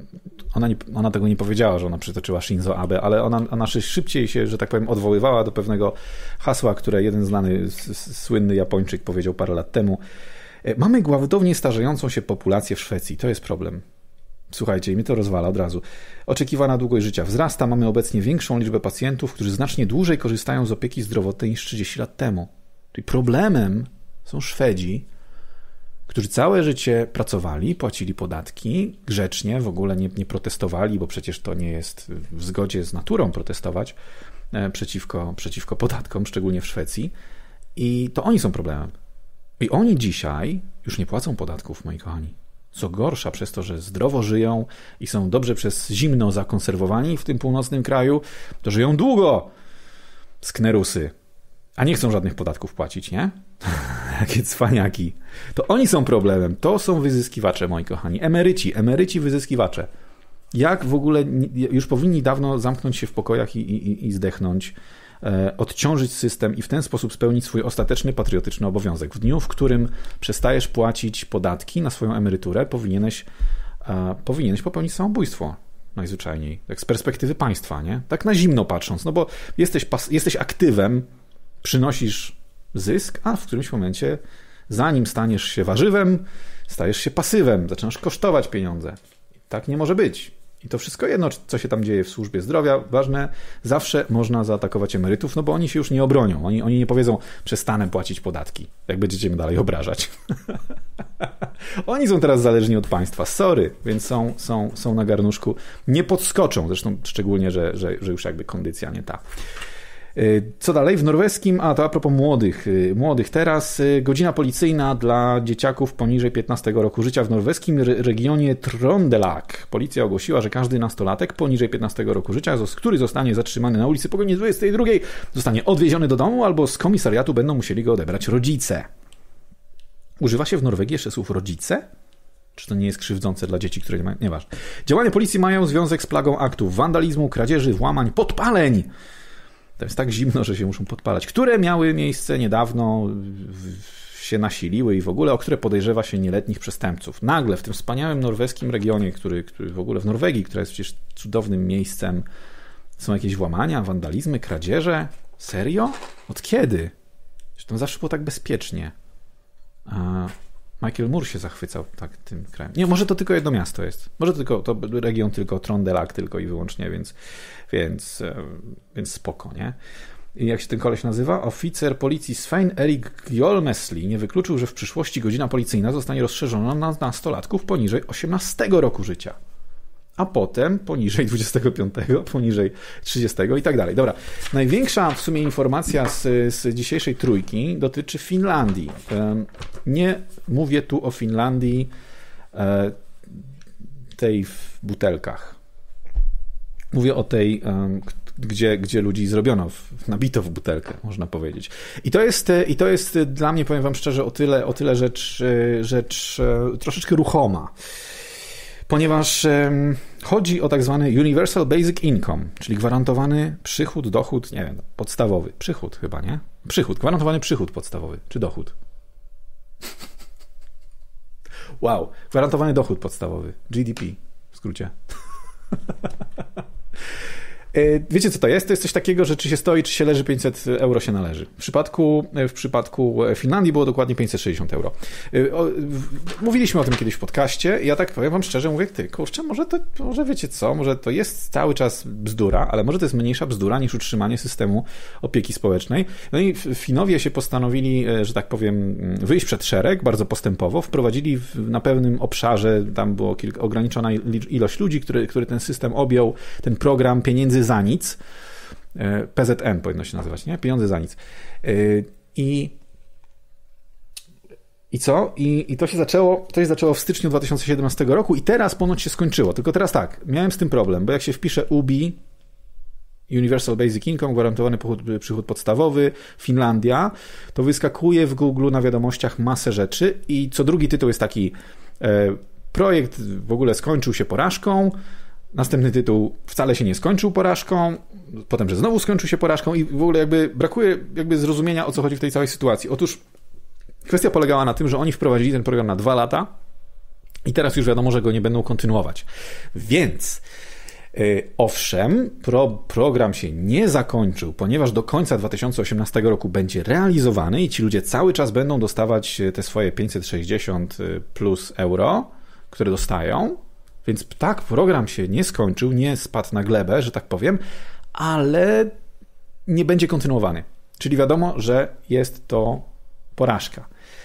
ona tego nie powiedziała, że ona przytoczyła Shinzo Abe, ale ona szybciej się, że tak powiem, odwoływała do pewnego hasła, które jeden znany, słynny Japończyk powiedział parę lat temu. Mamy gwałtownie starzejącą się populację w Szwecji. To jest problem. Słuchajcie, mnie to rozwala od razu. Oczekiwana długość życia wzrasta. Mamy obecnie większą liczbę pacjentów, którzy znacznie dłużej korzystają z opieki zdrowotnej niż 30 lat temu. Czyli problemem są Szwedzi, którzy całe życie pracowali, płacili podatki, grzecznie, w ogóle nie protestowali, bo przecież to nie jest w zgodzie z naturą protestować przeciwko podatkom, szczególnie w Szwecji. I to oni są problemem. I oni dzisiaj już nie płacą podatków, moi kochani. Co gorsza, przez to, że zdrowo żyją i są dobrze przez zimno zakonserwowani w tym północnym kraju, to żyją długo. Sknerusy. A nie chcą żadnych podatków płacić, nie? Jakie cwaniaki. To oni są problemem. To są wyzyskiwacze, moi kochani. Emeryci wyzyskiwacze. Jak w ogóle już powinni dawno zamknąć się w pokojach i zdechnąć, odciążyć system i w ten sposób spełnić swój ostateczny patriotyczny obowiązek. W dniu, w którym przestajesz płacić podatki na swoją emeryturę, powinieneś popełnić samobójstwo. Najzwyczajniej. Tak z perspektywy państwa, nie? Tak na zimno patrząc. Bo jesteś aktywem, przynosisz zysk, a w którymś momencie, zanim staniesz się warzywem, stajesz się pasywem, zaczynasz kosztować pieniądze. Tak nie może być. I to wszystko jedno, co się tam dzieje w służbie zdrowia, ważne, zawsze można zaatakować emerytów, bo oni się już nie obronią. Oni nie powiedzą, przestanę płacić podatki, jak będziecie mnie dalej obrażać. Oni są teraz zależni od państwa, sorry, więc są na garnuszku. Nie podskoczą, zresztą szczególnie, że już jakby kondycja nie ta. Co dalej? W norweskim, to a propos młodych teraz, godzina policyjna dla dzieciaków poniżej 15 roku życia w norweskim regionie Trondelag. Policja ogłosiła, że każdy nastolatek poniżej 15 roku życia, który zostanie zatrzymany na ulicy po godzinie 22, zostanie odwieziony do domu albo z komisariatu będą musieli go odebrać rodzice. Używa się w Norwegii jeszcze słów rodzice? Czy to nie jest krzywdzące dla dzieci, które nie mają? Nieważne. Działania policji mają związek z plagą aktów wandalizmu, kradzieży, włamań, podpaleń. To jest tak zimno, że się muszą podpalać. Które miały miejsce niedawno, się nasiliły i w ogóle, o które podejrzewa się nieletnich przestępców. Nagle w tym wspaniałym norweskim regionie, który w ogóle w Norwegii, która jest przecież cudownym miejscem, są jakieś włamania, wandalizmy, kradzieże? Serio? Od kiedy? Tam zawsze było tak bezpiecznie. Michael Moore się zachwycał tak tym krajem. Nie, może to tylko jedno miasto jest. Może to region tylko Trondelag tylko i wyłącznie, więc spoko, nie? jak się ten koleś nazywa? Oficer policji Svein Erik Gjolmesli nie wykluczył, że w przyszłości godzina policyjna zostanie rozszerzona na nastolatków poniżej 18 roku życia. A potem poniżej 25, poniżej 30 i tak dalej. Dobra, największa w sumie informacja z dzisiejszej trójki dotyczy Finlandii. Nie mówię tu o Finlandii tej w butelkach. Mówię o tej, gdzie ludzi zrobiono, nabito w butelkę, można powiedzieć. I to jest dla mnie, powiem wam szczerze, o tyle rzecz troszeczkę ruchoma. Ponieważ chodzi o tak zwany Universal Basic Income, czyli gwarantowany przychód, dochód, nie wiem, podstawowy. Przychód chyba, nie? Przychód, gwarantowany przychód podstawowy. Czy dochód? Wow, gwarantowany dochód podstawowy. GDP, w skrócie. Wiecie, co to jest? To jest coś takiego, że czy się stoi, czy się leży, 500 euro się należy. W przypadku Finlandii było dokładnie 560 euro. Mówiliśmy o tym kiedyś w podcaście i ja tak powiem wam szczerze, mówię, kurczę, może wiecie co, może to jest cały czas bzdura, ale może to jest mniejsza bzdura niż utrzymanie systemu opieki społecznej. No i Finowie się postanowili, że tak powiem, wyjść przed szereg, bardzo postępowo, wprowadzili na pewnym obszarze, tam było ograniczona ilość ludzi, który ten system objął, ten program pieniędzy za nic. PZN powinno się nazywać, nie? Pieniądze za nic. I co? I to się zaczęło w styczniu 2017 roku i teraz ponoć się skończyło. Tylko teraz tak, miałem z tym problem, bo jak się wpisze UBI, Universal Basic Income, gwarantowany przychód podstawowy, Finlandia, to wyskakuje w Google na wiadomościach masę rzeczy i co drugi tytuł jest taki projekt w ogóle skończył się porażką, następny tytuł wcale się nie skończył porażką, potem, że znowu skończył się porażką i w ogóle brakuje zrozumienia, o co chodzi w tej całej sytuacji. Otóż kwestia polegała na tym, że oni wprowadzili ten program na 2 lata i teraz już wiadomo, że go nie będą kontynuować. Więc owszem, program się nie zakończył, ponieważ do końca 2018 roku będzie realizowany i ci ludzie cały czas będą dostawać te swoje 560 plus euro, które dostają. Więc tak, program się nie skończył, nie spadł na glebę, że tak powiem, ale nie będzie kontynuowany. Czyli wiadomo, że jest to porażka.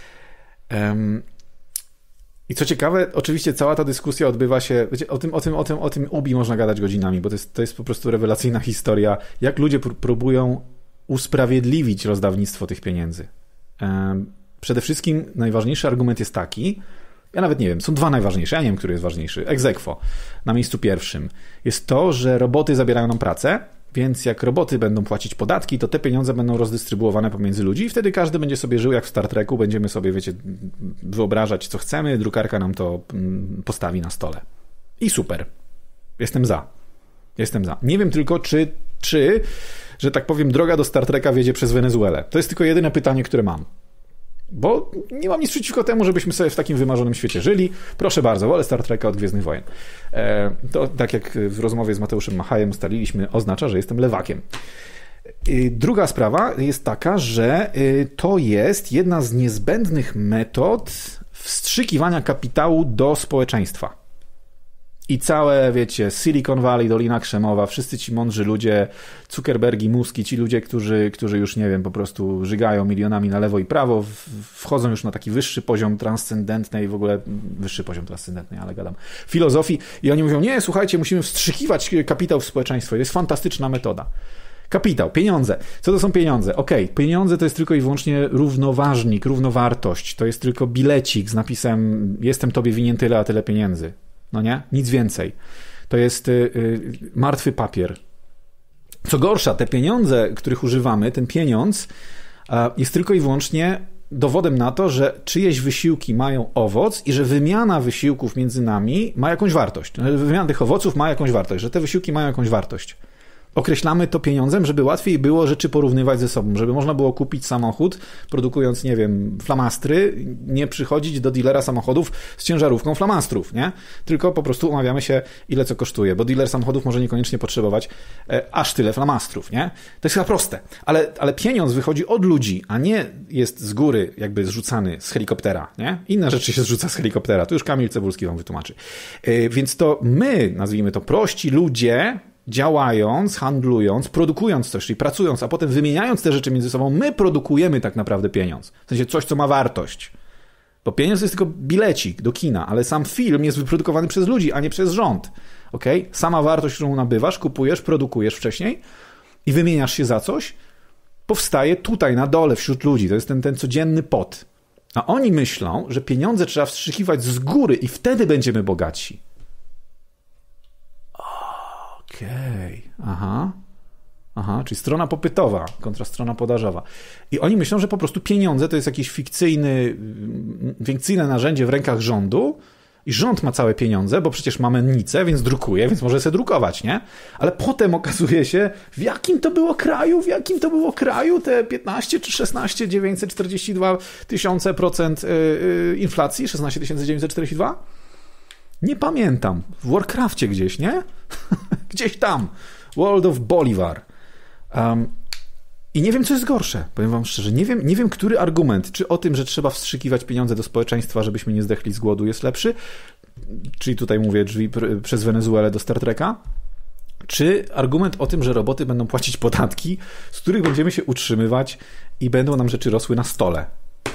I co ciekawe, oczywiście cała ta dyskusja odbywa się, wiecie, o tym UBI można gadać godzinami, bo to jest po prostu rewelacyjna historia, jak ludzie próbują usprawiedliwić rozdawnictwo tych pieniędzy. Przede wszystkim najważniejszy argument jest taki, ja nawet nie wiem, są 2 najważniejsze, ja nie wiem, który jest ważniejszy. Ex aequo, na miejscu pierwszym, jest to, że roboty zabierają nam pracę, więc jak roboty będą płacić podatki, to te pieniądze będą rozdystrybuowane pomiędzy ludzi i wtedy każdy będzie sobie żył jak w Star Treku, będziemy sobie, wiecie, wyobrażać, co chcemy, drukarka nam to postawi na stole. I super. Jestem za. Nie wiem tylko, czy że tak powiem, droga do Star Treka wiedzie przez Wenezuelę. To jest tylko jedyne pytanie, które mam. Bo nie mam nic przeciwko temu, żebyśmy sobie w takim wymarzonym świecie żyli. Proszę bardzo, wolę Star Treka od Gwiezdnych Wojen. To, tak jak w rozmowie z Mateuszem Machajem ustaliliśmy, oznacza, że jestem lewakiem. Druga sprawa jest taka, że to jest jedna z niezbędnych metod wstrzykiwania kapitału do społeczeństwa. I całe, wiecie, Silicon Valley, Dolina Krzemowa, wszyscy ci mądrzy ludzie, Zuckerbergi, Muski, ci ludzie, którzy już, nie wiem, po prostu żygają milionami na lewo i prawo, wchodzą już na taki wyższy poziom transcendentnej, w ogóle wyższy poziom transcendentnej, ale gadam, filozofii i oni mówią, nie, słuchajcie, musimy wstrzykiwać kapitał w społeczeństwo, to jest fantastyczna metoda. Kapitał, pieniądze. Co to są pieniądze? Okej, pieniądze to jest tylko i wyłącznie równoważnik, równowartość, to jest tylko bilecik z napisem jestem tobie winien tyle, a tyle pieniędzy. No nie? Nic więcej. To jest martwy papier. Co gorsza, te pieniądze, których używamy, ten pieniądz jest tylko i wyłącznie dowodem na to, że czyjeś wysiłki mają owoc i że wymiana wysiłków między nami ma jakąś wartość. Wymiana tych owoców ma jakąś wartość, że te wysiłki mają jakąś wartość. Określamy to pieniądzem, żeby łatwiej było rzeczy porównywać ze sobą, żeby można było kupić samochód, produkując, nie wiem, flamastry, nie przychodzić do dealera samochodów z ciężarówką flamastrów, nie? Tylko po prostu umawiamy się, ile co kosztuje, bo dealer samochodów może niekoniecznie potrzebować aż tyle flamastrów, nie? To jest chyba proste, ale pieniądz wychodzi od ludzi, a nie jest z góry jakby zrzucany z helikoptera, nie? Inne rzeczy się zrzuca z helikoptera, to już Kamil Cebulski wam wytłumaczy. Więc to my, nazwijmy to prości ludzie, działając, handlując, produkując coś, czyli pracując, a potem wymieniając te rzeczy między sobą, my produkujemy tak naprawdę pieniądz. W sensie coś, co ma wartość. Bo pieniądz jest tylko bilecik do kina, ale sam film jest wyprodukowany przez ludzi, a nie przez rząd. Okay? Sama wartość, którą nabywasz, kupujesz, produkujesz wcześniej i wymieniasz się za coś, powstaje tutaj na dole wśród ludzi. To jest ten codzienny pot. A oni myślą, że pieniądze trzeba wstrzykiwać z góry i wtedy będziemy bogatsi. Okej. Aha, czyli strona popytowa kontra strona podażowa. I oni myślą, że po prostu pieniądze to jest jakieś fikcyjne narzędzie w rękach rządu i rząd ma całe pieniądze, bo przecież ma mennicę, więc drukuje, więc może sobie drukować, nie? Ale potem okazuje się, w jakim to było kraju te 15 czy 16 942 000% inflacji, 16 942? Nie pamiętam. W Warcrafcie gdzieś, nie? Gdzieś tam. World of Bolivar. I nie wiem, co jest gorsze. Powiem wam szczerze. Nie wiem, który argument, czy o tym, że trzeba wstrzykiwać pieniądze do społeczeństwa, żebyśmy nie zdechli z głodu, jest lepszy. Czyli tutaj mówię drzwi przez Wenezuelę do Star Treka. Czy argument o tym, że roboty będą płacić podatki, z których będziemy się utrzymywać i będą nam rzeczy rosły na stole.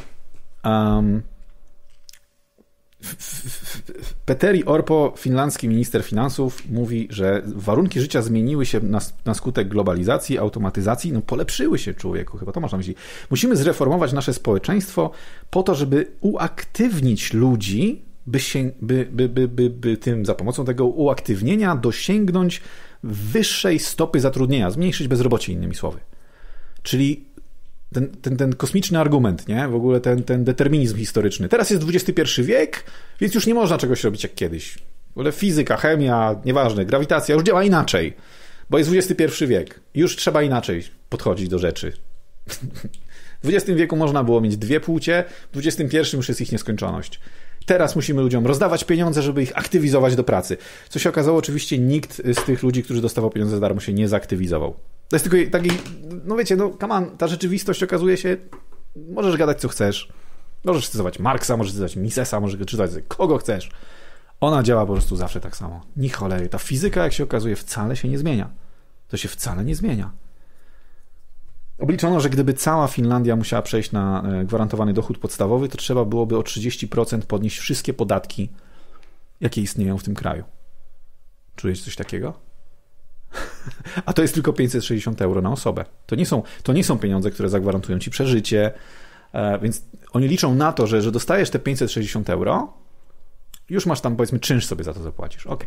Petteri Orpo, finlandzki minister finansów, mówi, że warunki życia zmieniły się na skutek globalizacji, automatyzacji, polepszyły się, człowieku, chyba to masz na myśli. Musimy zreformować nasze społeczeństwo po to, żeby uaktywnić ludzi, by tym za pomocą tego uaktywnienia dosięgnąć wyższej stopy zatrudnienia, zmniejszyć bezrobocie, innymi słowy. Czyli ten kosmiczny argument, nie? W ogóle ten determinizm historyczny. Teraz jest XXI wiek, więc już nie można czegoś robić jak kiedyś. W ogóle fizyka, chemia, nieważne, grawitacja już działa inaczej, bo jest XXI wiek. Już trzeba inaczej podchodzić do rzeczy. W XX wieku można było mieć dwie płcie, w XXI już jest ich nieskończoność. Teraz musimy ludziom rozdawać pieniądze, żeby ich aktywizować do pracy. Co się okazało, oczywiście nikt z tych ludzi, którzy dostawał pieniądze za darmo, się nie zaktywizował. To jest tylko taki, wiecie, come on, ta rzeczywistość okazuje się, możesz gadać co chcesz, możesz cytować Marksa, możesz cytować Misesa, możesz czytać kogo chcesz. Ona działa po prostu zawsze tak samo. Ni cholery. Ta fizyka, jak się okazuje, wcale się nie zmienia. To się wcale nie zmienia. Obliczono, że gdyby cała Finlandia musiała przejść na gwarantowany dochód podstawowy, to trzeba byłoby o 30% podnieść wszystkie podatki, jakie istnieją w tym kraju. Czujesz coś takiego? A to jest tylko 560 euro na osobę. To nie są pieniądze, które zagwarantują ci przeżycie, więc oni liczą na to, że dostajesz te 560 euro, już masz tam, powiedzmy, czynsz sobie za to zapłacisz. Okej.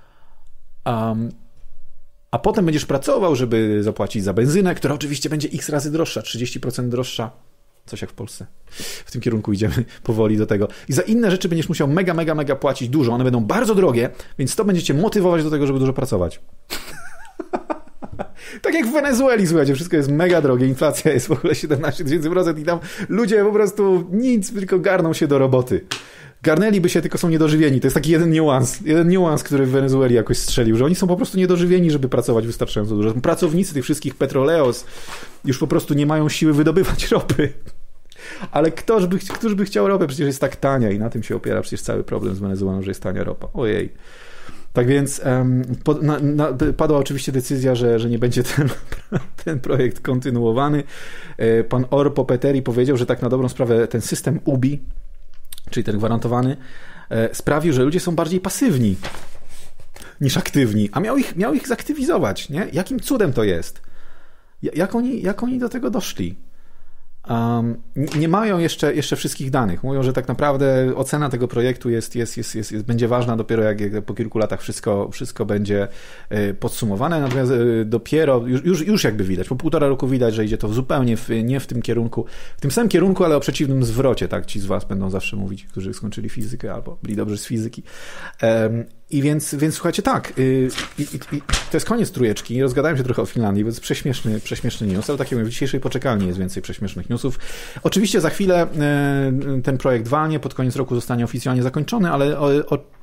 A potem będziesz pracował, żeby zapłacić za benzynę, która oczywiście będzie x razy droższa, 30% droższa. Coś jak w Polsce. W tym kierunku idziemy powoli do tego. I za inne rzeczy będziesz musiał mega płacić dużo. One będą bardzo drogie, więc to będzie cię motywować do tego, żeby dużo pracować. Tak jak w Wenezueli, słuchajcie, wszystko jest mega drogie, inflacja jest w ogóle 17 000% i tam ludzie po prostu nic, tylko garną się do roboty. Garnęliby się, tylko są niedożywieni. To jest taki jeden niuans, który w Wenezueli jakoś strzelił, że oni są po prostu niedożywieni, żeby pracować wystarczająco dużo. Pracownicy tych wszystkich petroleos już po prostu nie mają siły wydobywać ropy. Ale któż by chciał ropę? Przecież jest tak tania i na tym się opiera przecież cały problem z Wenezuelą, że jest tania ropa. Ojej. Tak więc padła oczywiście decyzja, że nie będzie ten projekt kontynuowany. Pan Orpo Petteri powiedział, że tak na dobrą sprawę ten system UBI, czyli ten gwarantowany, sprawił, że ludzie są bardziej pasywni niż aktywni, a miał ich zaktywizować, nie? Jakim cudem to jest? Jak oni do tego doszli? Nie mają jeszcze wszystkich danych. Mówią, że tak naprawdę ocena tego projektu będzie ważna dopiero jak po kilku latach wszystko będzie podsumowane, natomiast dopiero, już jakby widać, po 1,5 roku widać, że idzie to zupełnie nie w tym kierunku, w tym samym kierunku, ale o przeciwnym zwrocie, tak? Ci z was będą zawsze mówić, którzy skończyli fizykę albo byli dobrzy z fizyki. I więc słuchajcie, tak, to jest koniec trójeczki. Rozgadałem się trochę o Finlandii, bo to jest prześmieszny news, ale tak jak mówię, w dzisiejszej poczekalni jest więcej prześmiesznych newsów. Oczywiście za chwilę ten projekt walnie, pod koniec roku zostanie oficjalnie zakończony, ale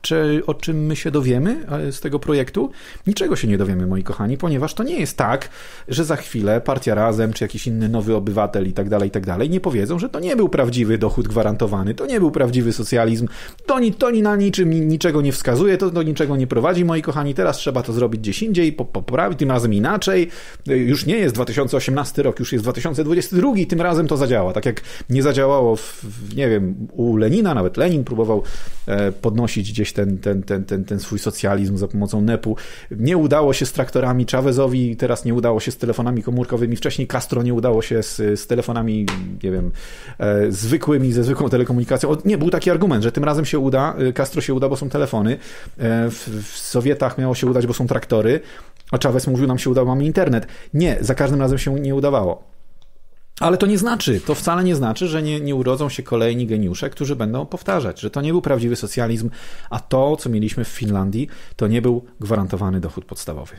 o czym my się dowiemy z tego projektu? Niczego się nie dowiemy, moi kochani, ponieważ to nie jest tak, że za chwilę Partia Razem, czy jakiś inny Nowy Obywatel i tak dalej, nie powiedzą, że to nie był prawdziwy dochód gwarantowany, to nie był prawdziwy socjalizm, to na niczym niczego nie wskazuje, to do niczego nie prowadzi, moi kochani, teraz trzeba to zrobić gdzieś indziej, poprawić, tym razem inaczej. Już nie jest 2018 rok, już jest 2022, tym razem to zadziała. Tak jak nie zadziałało nie wiem, u Lenina, nawet Lenin próbował podnosić gdzieś ten swój socjalizm za pomocą NEP-u. Nie udało się z traktorami Chavezowi, teraz nie udało się z telefonami komórkowymi, wcześniej Castro nie udało się z telefonami, nie wiem, zwykłymi, ze zwykłą telekomunikacją. Nie, był taki argument, że tym razem się uda, Castro się uda, bo są telefony, w Sowietach miało się udać, bo są traktory, a Chavez mówił, nam się udało, mamy internet. Nie, za każdym razem się nie udawało. Ale to wcale nie znaczy, że nie urodzą się kolejni geniusze, którzy będą powtarzać, że to nie był prawdziwy socjalizm, a to, co mieliśmy w Finlandii, to nie był gwarantowany dochód podstawowy.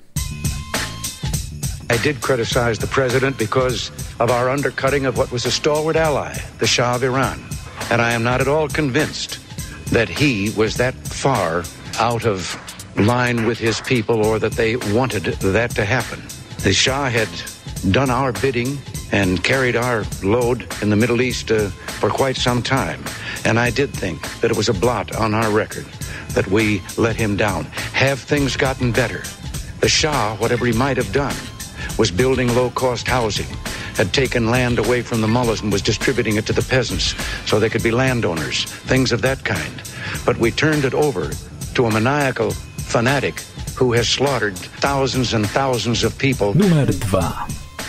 I did criticize the president because of our undercutting of what was a stalwart ally, the Shah of Iran. And I am not at all convinced that he was that far out of line with his people or that they wanted that to happen. The Shah had done our bidding and carried our load in the Middle East for quite some time. And I did think that it was a blot on our record, that we let him down. Have things gotten better? The Shah, whatever he might have done, was building low-cost housing, had taken land away from the mullahs and was distributing it to the peasants so they could be landowners, things of that kind. But we turned it over to a maniacal fanatic who has slaughtered thousands and thousands of people. Numer 2.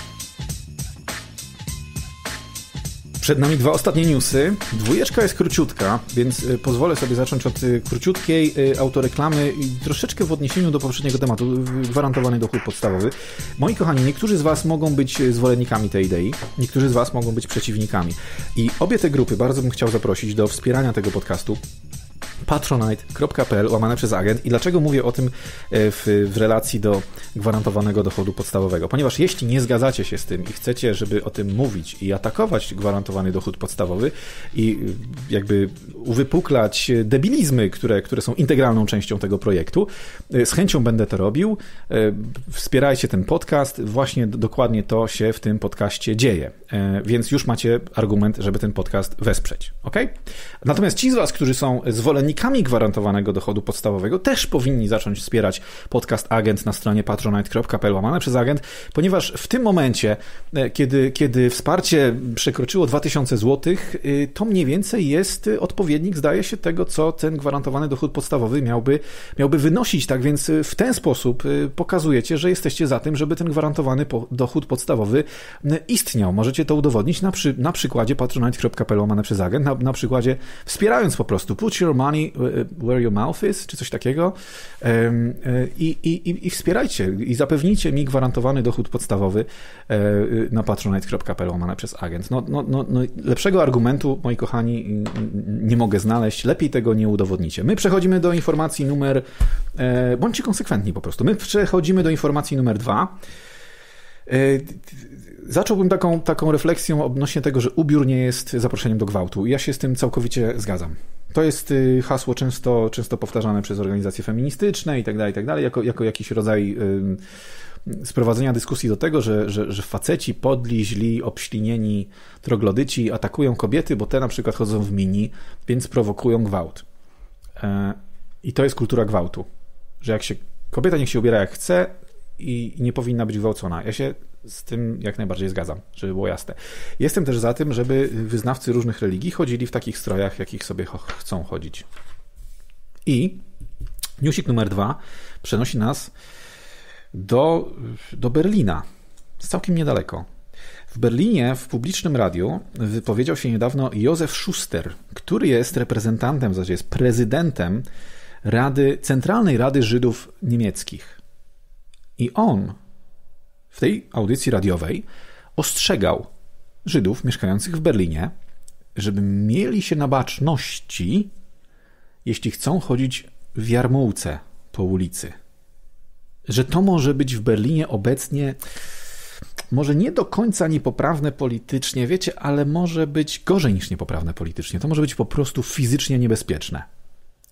Przed nami 2 ostatnie newsy. 2 jest króciutka, więc pozwolę sobie zacząć od króciutkiej autoreklamy i troszeczkę w odniesieniu do poprzedniego tematu, gwarantowany dochód podstawowy. Moi kochani, niektórzy z Was mogą być zwolennikami tej idei, niektórzy z Was mogą być przeciwnikami. I obie te grupy bardzo bym chciał zaprosić do wspierania tego podcastu. patronite.pl/agent. I dlaczego mówię o tym w relacji do gwarantowanego dochodu podstawowego? Ponieważ jeśli nie zgadzacie się z tym i chcecie, żeby o tym mówić i atakować gwarantowany dochód podstawowy i jakby uwypuklać debilizmy, które są integralną częścią tego projektu, z chęcią będę to robił. Wspierajcie ten podcast. Właśnie dokładnie to się w tym podcaście dzieje. Więc już macie argument, żeby ten podcast wesprzeć. Ok? Natomiast ci z Was, którzy są zwolennikami gwarantowanego dochodu podstawowego, też powinni zacząć wspierać podcast Agent na stronie patronite.pl/agent, ponieważ w tym momencie, kiedy wsparcie przekroczyło 2000 zł, to mniej więcej jest odpowiednik, zdaje się, tego, co ten gwarantowany dochód podstawowy miałby wynosić. Tak więc w ten sposób pokazujecie, że jesteście za tym, żeby ten gwarantowany dochód podstawowy istniał. Możecie to udowodnić na przykładzie patronite.pl/agent, na przykładzie wspierając po prostu put your money where your mouth is, czy coś takiego i wspierajcie i zapewnijcie mi gwarantowany dochód podstawowy na patronite.pl/agent. No, lepszego argumentu, moi kochani, nie mogę znaleźć. Lepiej tego nie udowodnicie. My przechodzimy do informacji bądźcie konsekwentni po prostu. My przechodzimy do informacji numer 2. Zacząłbym taką refleksją odnośnie tego, że ubiór nie jest zaproszeniem do gwałtu. Ja się z tym całkowicie zgadzam. To jest hasło często powtarzane przez organizacje feministyczne i tak dalej, jako jakiś rodzaj sprowadzenia dyskusji do tego, że faceci podli, źli, obślinieni troglodyci atakują kobiety, bo te na przykład chodzą w mini, więc prowokują gwałt. I to jest kultura gwałtu. Że kobieta niech się ubiera jak chce i nie powinna być gwałcona. Ja się z tym jak najbardziej zgadzam, żeby było jasne. Jestem też za tym, żeby wyznawcy różnych religii chodzili w takich strojach, jakich sobie chcą chodzić. I newsik numer 2 przenosi nas do Berlina. Całkiem niedaleko. W Berlinie w publicznym radiu wypowiedział się niedawno Józef Schuster, który jest reprezentantem, w zasadzie jest prezydentem Centralnej Rady Żydów Niemieckich. I on w tej audycji radiowej ostrzegał Żydów mieszkających w Berlinie, żeby mieli się na baczności, jeśli chcą chodzić w jarmułce po ulicy. Że to może być w Berlinie obecnie może nie do końca niepoprawne politycznie, wiecie, ale może być gorzej niż niepoprawne politycznie. To może być po prostu fizycznie niebezpieczne.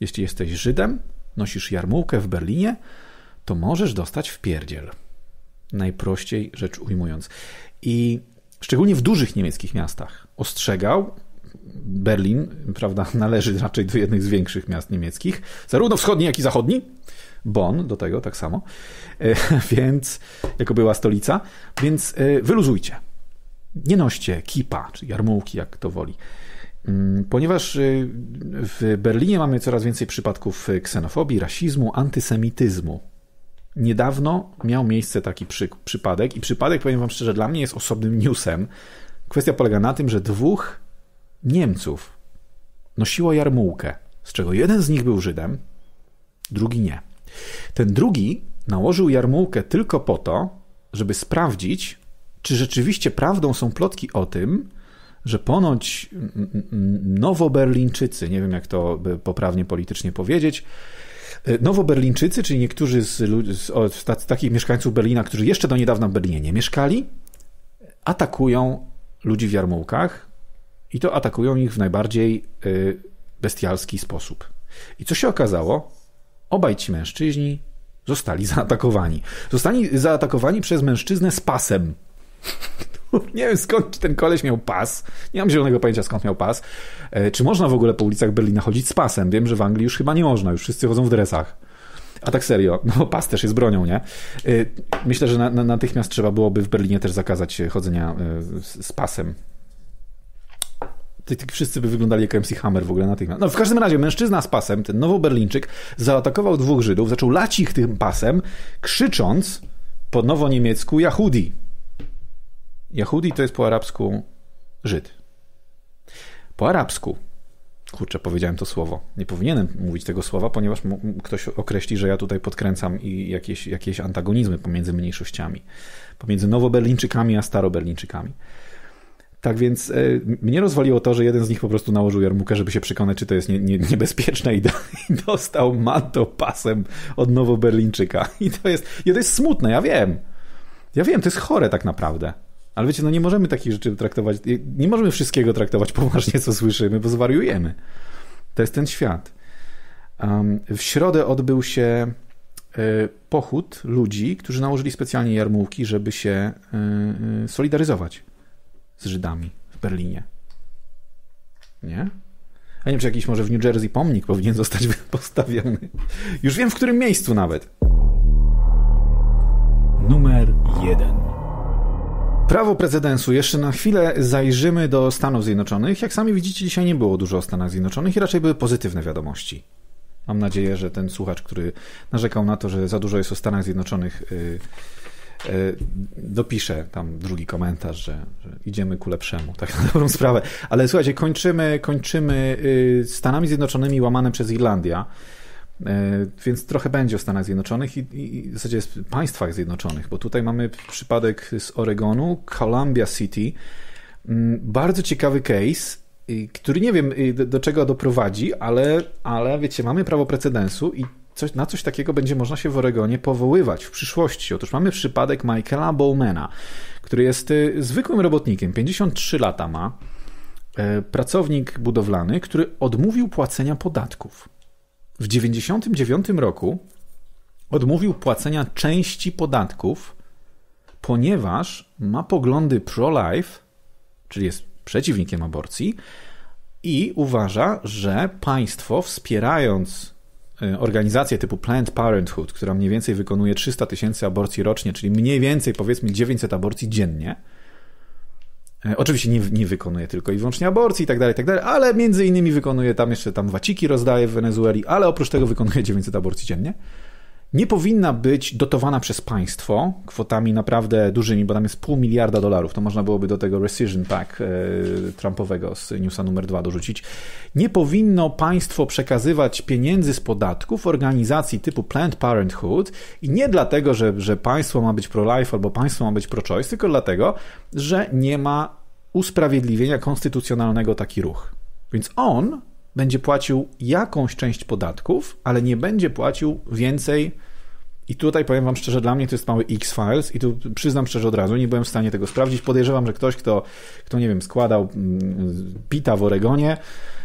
jeśli jesteś Żydem, nosisz jarmułkę w Berlinie, to możesz dostać wpierdziel. Najprościej rzecz ujmując. I szczególnie w dużych niemieckich miastach ostrzegał, Berlin, prawda, należy raczej do jednych z większych miast niemieckich, zarówno wschodni, jak i zachodni, Bonn do tego tak samo, więc jako była stolica, więc wyluzujcie. Nie noście kipa, czy jarmułki, jak to woli. Ponieważ w Berlinie mamy coraz więcej przypadków ksenofobii, rasizmu, antysemityzmu. Niedawno miał miejsce taki przypadek i przypadek, powiem wam szczerze, dla mnie jest osobnym newsem. Kwestia polega na tym, że 2 Niemców nosiło jarmułkę, z czego jeden z nich był Żydem, drugi nie. Ten drugi nałożył jarmułkę tylko po to, żeby sprawdzić, czy rzeczywiście prawdą są plotki o tym, że ponoć Nowoberlińczycy, nie wiem jak to poprawnie politycznie powiedzieć, Nowoberlińczycy, czyli niektórzy z takich mieszkańców Berlina, którzy jeszcze do niedawna w Berlinie nie mieszkali, atakują ludzi w jarmułkach i to atakują ich w najbardziej bestialski sposób. I co się okazało? Obaj ci mężczyźni zostali zaatakowani. Zostali zaatakowani przez mężczyznę z pasem. Nie wiem skąd ten koleś miał pas. Nie mam zielonego pojęcia skąd miał pas. Czy można w ogóle po ulicach Berlina chodzić z pasem? Wiem, że w Anglii już chyba nie można. Już wszyscy chodzą w dresach. A tak serio. No pas też jest bronią, nie? Myślę, że natychmiast trzeba byłoby w Berlinie też zakazać chodzenia z pasem. Wszyscy by wyglądali jak MC Hammer w ogóle natychmiast. No w każdym razie mężczyzna z pasem, ten Nowoberlińczyk, zaatakował 2 Żydów, zaczął lać ich tym pasem, krzycząc po nowoniemiecku Yahudi. Yahudi to jest po arabsku Żyd. Po arabsku. Kurczę, powiedziałem to słowo. Nie powinienem mówić tego słowa, ponieważ ktoś określi, że ja tutaj podkręcam i jakieś antagonizmy pomiędzy mniejszościami. Pomiędzy Nowoberlińczykami a Staroberlińczykami. Tak więc mnie rozwaliło to, że jeden z nich po prostu nałożył jarmułkę, żeby się przekonać, czy to jest niebezpieczne i dostał manto pasem od Nowoberlińczyka. I to jest smutne, ja wiem. Ja wiem, to jest chore tak naprawdę. Ale wiecie, no nie możemy takich rzeczy traktować, nie możemy wszystkiego traktować poważnie, co słyszymy, bo zwariujemy. To jest ten świat. W środę odbył się pochód ludzi, którzy nałożyli specjalnie jarmułki, żeby się solidaryzować z Żydami w Berlinie. Nie? A nie wiem, czy jakiś może w New Jersey pomnik powinien zostać postawiony. Już wiem, w którym miejscu nawet. Numer 1. Prawo precedensu. Jeszcze na chwilę zajrzymy do Stanów Zjednoczonych. Jak sami widzicie, dzisiaj nie było dużo o Stanach Zjednoczonych i raczej były pozytywne wiadomości. Mam nadzieję, że ten słuchacz, który narzekał na to, że za dużo jest o Stanach Zjednoczonych, dopiszę tam drugi komentarz, że idziemy ku lepszemu, tak na dobrą sprawę. Ale słuchajcie, kończymy Stanami Zjednoczonymi łamane przez Irlandia, więc trochę będzie o Stanach Zjednoczonych i w zasadzie państwach zjednoczonych, bo tutaj mamy przypadek z Oregonu, Columbia City, bardzo ciekawy case, który nie wiem do czego doprowadzi, ale wiecie, mamy prawo precedensu i na coś takiego będzie można się w Oregonie powoływać w przyszłości. Otóż mamy przypadek Michaela Bowmana, który jest zwykłym robotnikiem, 53 lata ma, pracownik budowlany, który odmówił płacenia podatków. W 1999 roku odmówił płacenia części podatków, ponieważ ma poglądy pro-life, czyli jest przeciwnikiem aborcji i uważa, że państwo, wspierając organizację typu Planned Parenthood, która mniej więcej wykonuje 300 000 aborcji rocznie, czyli mniej więcej powiedzmy 900 aborcji dziennie. Oczywiście nie wykonuje tylko i wyłącznie aborcji i tak dalej, ale między innymi wykonuje tam waciki rozdaje w Wenezueli, ale oprócz tego wykonuje 900 aborcji dziennie. Nie powinna być dotowana przez państwo kwotami naprawdę dużymi, bo tam jest $500 miliarda. To można byłoby do tego Rescission Pack Trumpowego z newsa numer 2 dorzucić. Nie powinno państwo przekazywać pieniędzy z podatków organizacji typu Planned Parenthood i nie dlatego, że państwo ma być pro-life albo państwo ma być pro-choice, tylko dlatego, że nie ma usprawiedliwienia konstytucjonalnego taki ruch. Więc on będzie płacił jakąś część podatków, ale nie będzie płacił więcej. I tutaj powiem wam szczerze, dla mnie to jest mały X-Files i tu przyznam szczerze od razu, nie byłem w stanie tego sprawdzić. Podejrzewam, że ktoś, kto nie wiem, składał pita w Oregonie,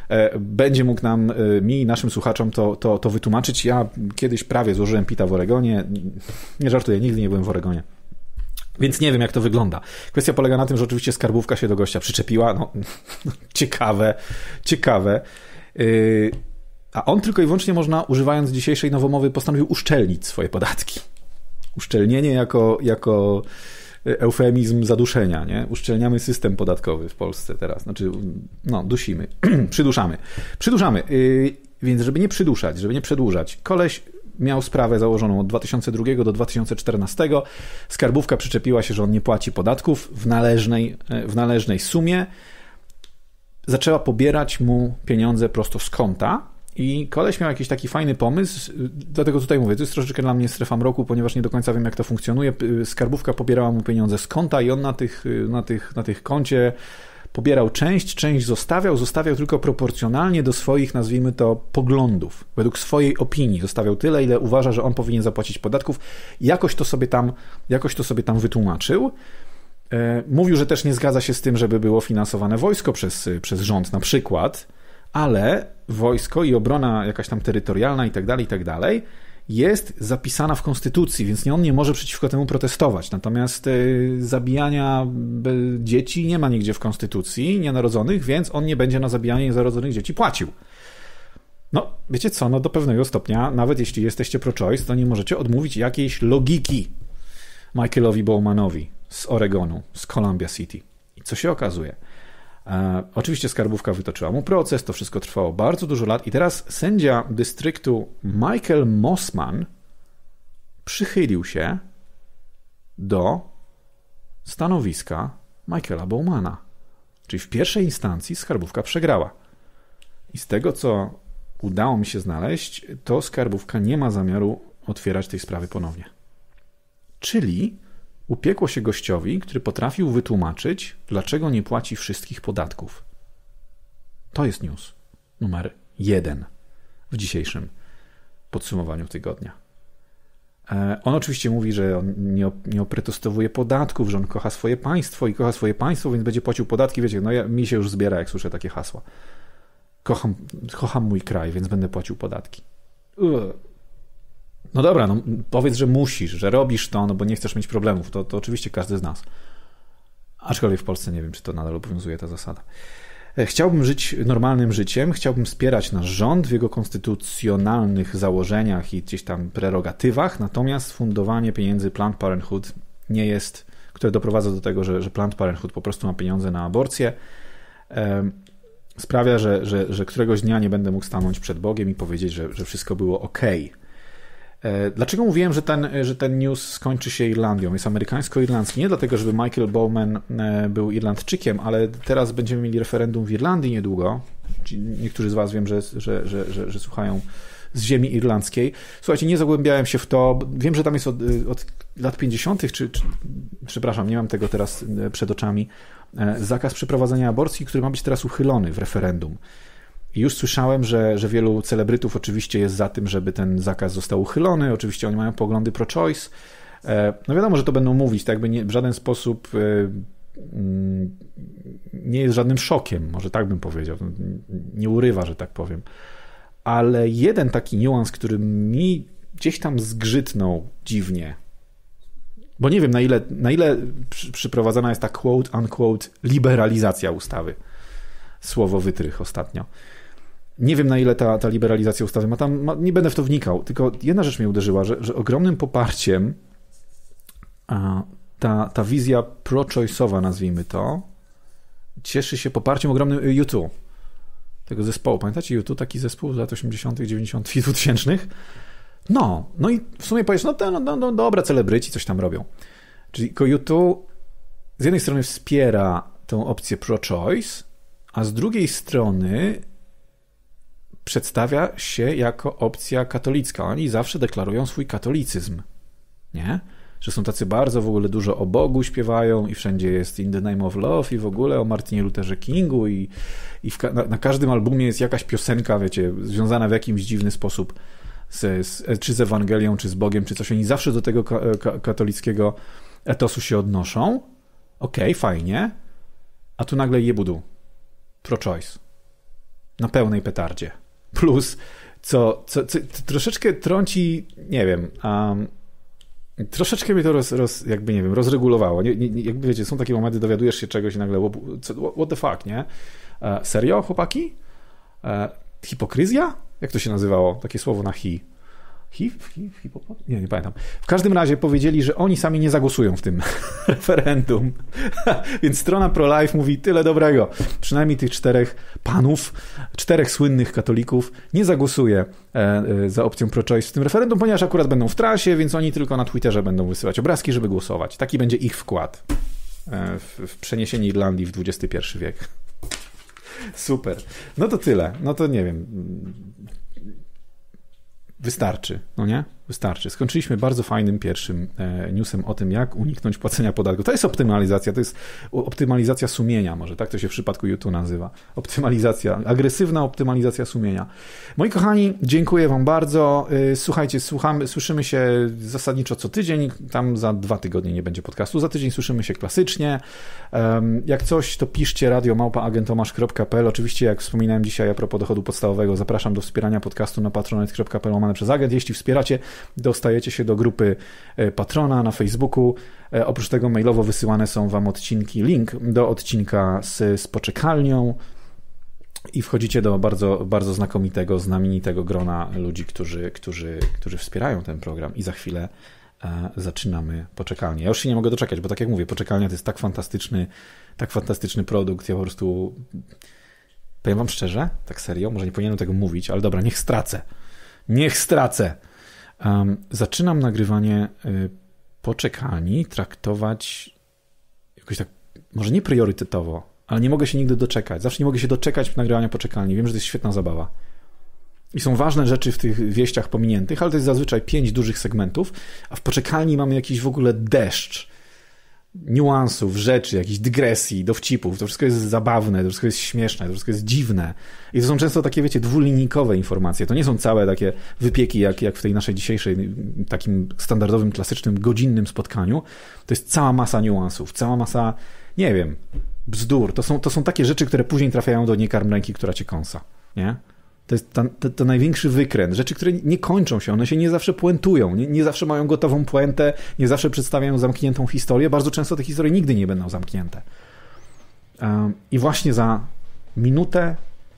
będzie mógł mi i naszym słuchaczom to wytłumaczyć. Ja kiedyś prawie złożyłem PIT-a w Oregonie. Nie żartuję, nigdy nie byłem w Oregonie. Więc nie wiem, jak to wygląda. Kwestia polega na tym, że oczywiście skarbówka się do gościa przyczepiła. No, ciekawe. A on tylko i wyłącznie używając dzisiejszej nowomowy, postanowił uszczelnić swoje podatki. Uszczelnienie jako eufemizm zaduszenia, nie? Uszczelniamy system podatkowy w Polsce teraz. Znaczy, dusimy. Przyduszamy. Więc żeby nie przyduszać, żeby nie przedłużać, koleś miał sprawę założoną od 2002 do 2014. Skarbówka przyczepiła się, że on nie płaci podatków w należnej sumie. Zaczęła pobierać mu pieniądze prosto z konta i koleś miał jakiś taki fajny pomysł, dlatego tutaj mówię, to jest troszeczkę dla mnie strefa mroku, ponieważ nie do końca wiem, jak to funkcjonuje. Skarbówka pobierała mu pieniądze z konta i on na tych koncie pobierał część zostawiał tylko proporcjonalnie do swoich, nazwijmy to, poglądów. Według swojej opinii zostawiał tyle, ile uważa, że on powinien zapłacić podatków. Jakoś to sobie tam wytłumaczył. Mówił, że też nie zgadza się z tym, żeby było finansowane wojsko przez rząd na przykład, ale wojsko i obrona jakaś tam terytorialna i tak dalej, jest zapisana w Konstytucji, więc on nie może przeciwko temu protestować. Natomiast zabijania dzieci nie ma nigdzie w Konstytucji nienarodzonych, więc on nie będzie na zabijanie nienarodzonych dzieci płacił. No, wiecie co, do pewnego stopnia, nawet jeśli jesteście pro-choice, to nie możecie odmówić jakiejś logiki Michaelowi Bowmanowi z Oregonu, z Columbia City. I co się okazuje? Oczywiście skarbówka wytoczyła mu proces, to wszystko trwało bardzo dużo lat i teraz sędzia dystryktu Michael Mossman przychylił się do stanowiska Michaela Bowmana. Czyli w pierwszej instancji skarbówka przegrała. I z tego, co udało mi się znaleźć, to skarbówka nie ma zamiaru otwierać tej sprawy ponownie. Czyli upiekło się gościowi, który potrafił wytłumaczyć, dlaczego nie płaci wszystkich podatków. To jest news numer 1 w dzisiejszym podsumowaniu tygodnia. On oczywiście mówi, że on nie oprotestowuje podatków, że on kocha swoje państwo, więc będzie płacił podatki. Wiecie, mi się już zbiera, jak słyszę takie hasła. Kocham mój kraj, więc będę płacił podatki. No dobra, powiedz, że musisz, że robisz to, bo nie chcesz mieć problemów. To oczywiście każdy z nas. Aczkolwiek w Polsce nie wiem, czy to nadal obowiązuje ta zasada. Chciałbym żyć normalnym życiem, chciałbym wspierać nasz rząd w jego konstytucjonalnych założeniach i gdzieś tam prerogatywach, natomiast fundowanie pieniędzy Planned Parenthood nie jest, które doprowadza do tego, że Planned Parenthood po prostu ma pieniądze na aborcję, sprawia, że któregoś dnia nie będę mógł stanąć przed Bogiem i powiedzieć, że wszystko było okej. Dlaczego mówiłem, że ten news skończy się Irlandią? Jest amerykańsko-irlandzki. Nie dlatego, żeby Michael Bowman był Irlandczykiem, ale teraz będziemy mieli referendum w Irlandii niedługo. Niektórzy z was wiem, że słuchają z ziemi irlandzkiej. Słuchajcie, nie zagłębiałem się w to. Wiem, że tam jest od lat 50. Przepraszam, nie mam tego teraz przed oczami. Zakaz przeprowadzenia aborcji, który ma być teraz uchylony w referendum. I już słyszałem, że wielu celebrytów oczywiście jest za tym, żeby ten zakaz został uchylony. Oczywiście oni mają poglądy pro-choice. No wiadomo, że to będą mówić, tak jakby w żaden sposób nie jest żadnym szokiem, może tak bym powiedział. Nie urywa, że tak powiem. Ale jeden taki niuans, który mi gdzieś tam zgrzytnął dziwnie, bo nie wiem, na ile przyprowadzana jest ta quote-unquote liberalizacja ustawy. Słowo wytrych ostatnio. Nie wiem, na ile ta liberalizacja ustawy ma nie będę w to wnikał, tylko jedna rzecz mnie uderzyła, że ogromnym poparciem ta wizja pro-choice'owa, nazwijmy to, cieszy się poparciem ogromnym U2, tego zespołu. Pamiętacie U2, taki zespół z lat 80., 90. i 2000? No i w sumie powiesz, no dobra, celebryci coś tam robią. Czyli U2 z jednej strony wspiera tą opcję pro-choice, a z drugiej strony przedstawia się jako opcja katolicka. Oni zawsze deklarują swój katolicyzm, nie? Że są tacy bardzo w ogóle dużo o Bogu śpiewają i wszędzie jest In the Name of Love i w ogóle o Martinie Lutherze Kingu i na każdym albumie jest jakaś piosenka, wiecie, związana w jakimś dziwny sposób czy z Ewangelią, czy z Bogiem, czy coś. Oni zawsze do tego katolickiego etosu się odnoszą. Okej, fajnie. A tu nagle jebudu. Pro-choice. na pełnej petardzie. Plus, co troszeczkę trąci, nie wiem, troszeczkę mnie to jakby, nie wiem, rozregulowało. Jakby wiecie, są takie momenty, dowiadujesz się czegoś i nagle what the fuck, nie? Serio, chłopaki? Hipokryzja? Jak to się nazywało? Takie słowo na hi. Nie pamiętam. W każdym razie powiedzieli, że oni sami nie zagłosują w tym referendum. Więc strona pro-life mówi tyle dobrego. Przynajmniej tych 4 panów, 4 słynnych katolików nie zagłosuje za opcją pro-choice w tym referendum, ponieważ akurat będą w trasie, więc oni tylko na Twitterze będą wysyłać obrazki, żeby głosować. Taki będzie ich wkład w przeniesienie Irlandii w XXI wiek. Super. No to tyle. No to nie wiem... Wystarczy, no nie? Wystarczy. Skończyliśmy bardzo fajnym pierwszym newsem o tym, jak uniknąć płacenia podatku. To jest optymalizacja sumienia, może tak to się w przypadku YouTube nazywa. Agresywna optymalizacja sumienia. Moi kochani, dziękuję wam bardzo. Słuchajcie, słyszymy się zasadniczo co tydzień, tam za 2 tygodnie nie będzie podcastu, za tydzień słyszymy się klasycznie. Jak coś, to piszcie radio@agentomasz.pl. Oczywiście, jak wspominałem dzisiaj a propos dochodu podstawowego, zapraszam do wspierania podcastu na patronite.pl/agent. Jeśli wspieracie, dostajecie się do grupy patrona na Facebooku. Oprócz tego mailowo wysyłane są wam link do odcinka z poczekalnią i wchodzicie do bardzo, bardzo znamienitego grona ludzi, którzy wspierają ten program i za chwilę zaczynamy poczekalnię. Ja już się nie mogę doczekać, bo tak jak mówię, poczekalnia to jest tak fantastyczny produkt. Ja po prostu powiem wam szczerze, tak serio, może nie powinienem tego mówić, ale dobra, niech stracę. Zaczynam nagrywanie poczekalni traktować jakoś tak, może nie priorytetowo, ale nie mogę się nigdy doczekać. Zawsze nie mogę się doczekać nagrywania poczekalni. Wiem, że to jest świetna zabawa. I są ważne rzeczy w tych wieściach pominiętych, ale to jest zazwyczaj 5 dużych segmentów, a w poczekalni mamy jakiś w ogóle deszcz niuansów, rzeczy, jakichś dygresji, dowcipów. To wszystko jest zabawne, to wszystko jest śmieszne, to wszystko jest dziwne. I to są często takie, wiecie, dwulinijkowe informacje. To nie są całe takie wypieki, jak w tej naszej dzisiejszej, takim standardowym, klasycznym, godzinnym spotkaniu. To jest cała masa niuansów, cała masa, nie wiem, bzdur. To są takie rzeczy, które później trafiają do niekarm ręki, która cię kąsa, nie? To jest to największy wykręt. Rzeczy, które nie kończą się, one się nie zawsze puentują, nie zawsze mają gotową puentę, nie zawsze przedstawiają zamkniętą historię. Bardzo często te historie nigdy nie będą zamknięte. I właśnie za minutę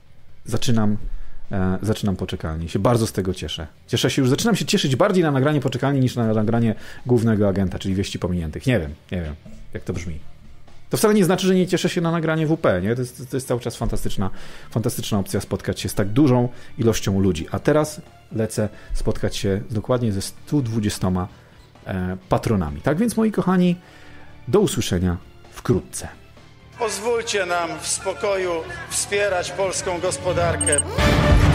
zaczynam poczekalnię. Się bardzo z tego cieszę. Zaczynam się cieszyć bardziej na nagranie poczekalni niż na nagranie głównego agenta, czyli wieści pominiętych. Nie wiem, jak to brzmi. To wcale nie znaczy, że nie cieszę się na nagranie WP, nie? To jest cały czas fantastyczna opcja spotkać się z tak dużą ilością ludzi. A teraz lecę spotkać się dokładnie ze 120 patronami. Tak więc, moi kochani, do usłyszenia wkrótce. Pozwólcie nam w spokoju wspierać polską gospodarkę.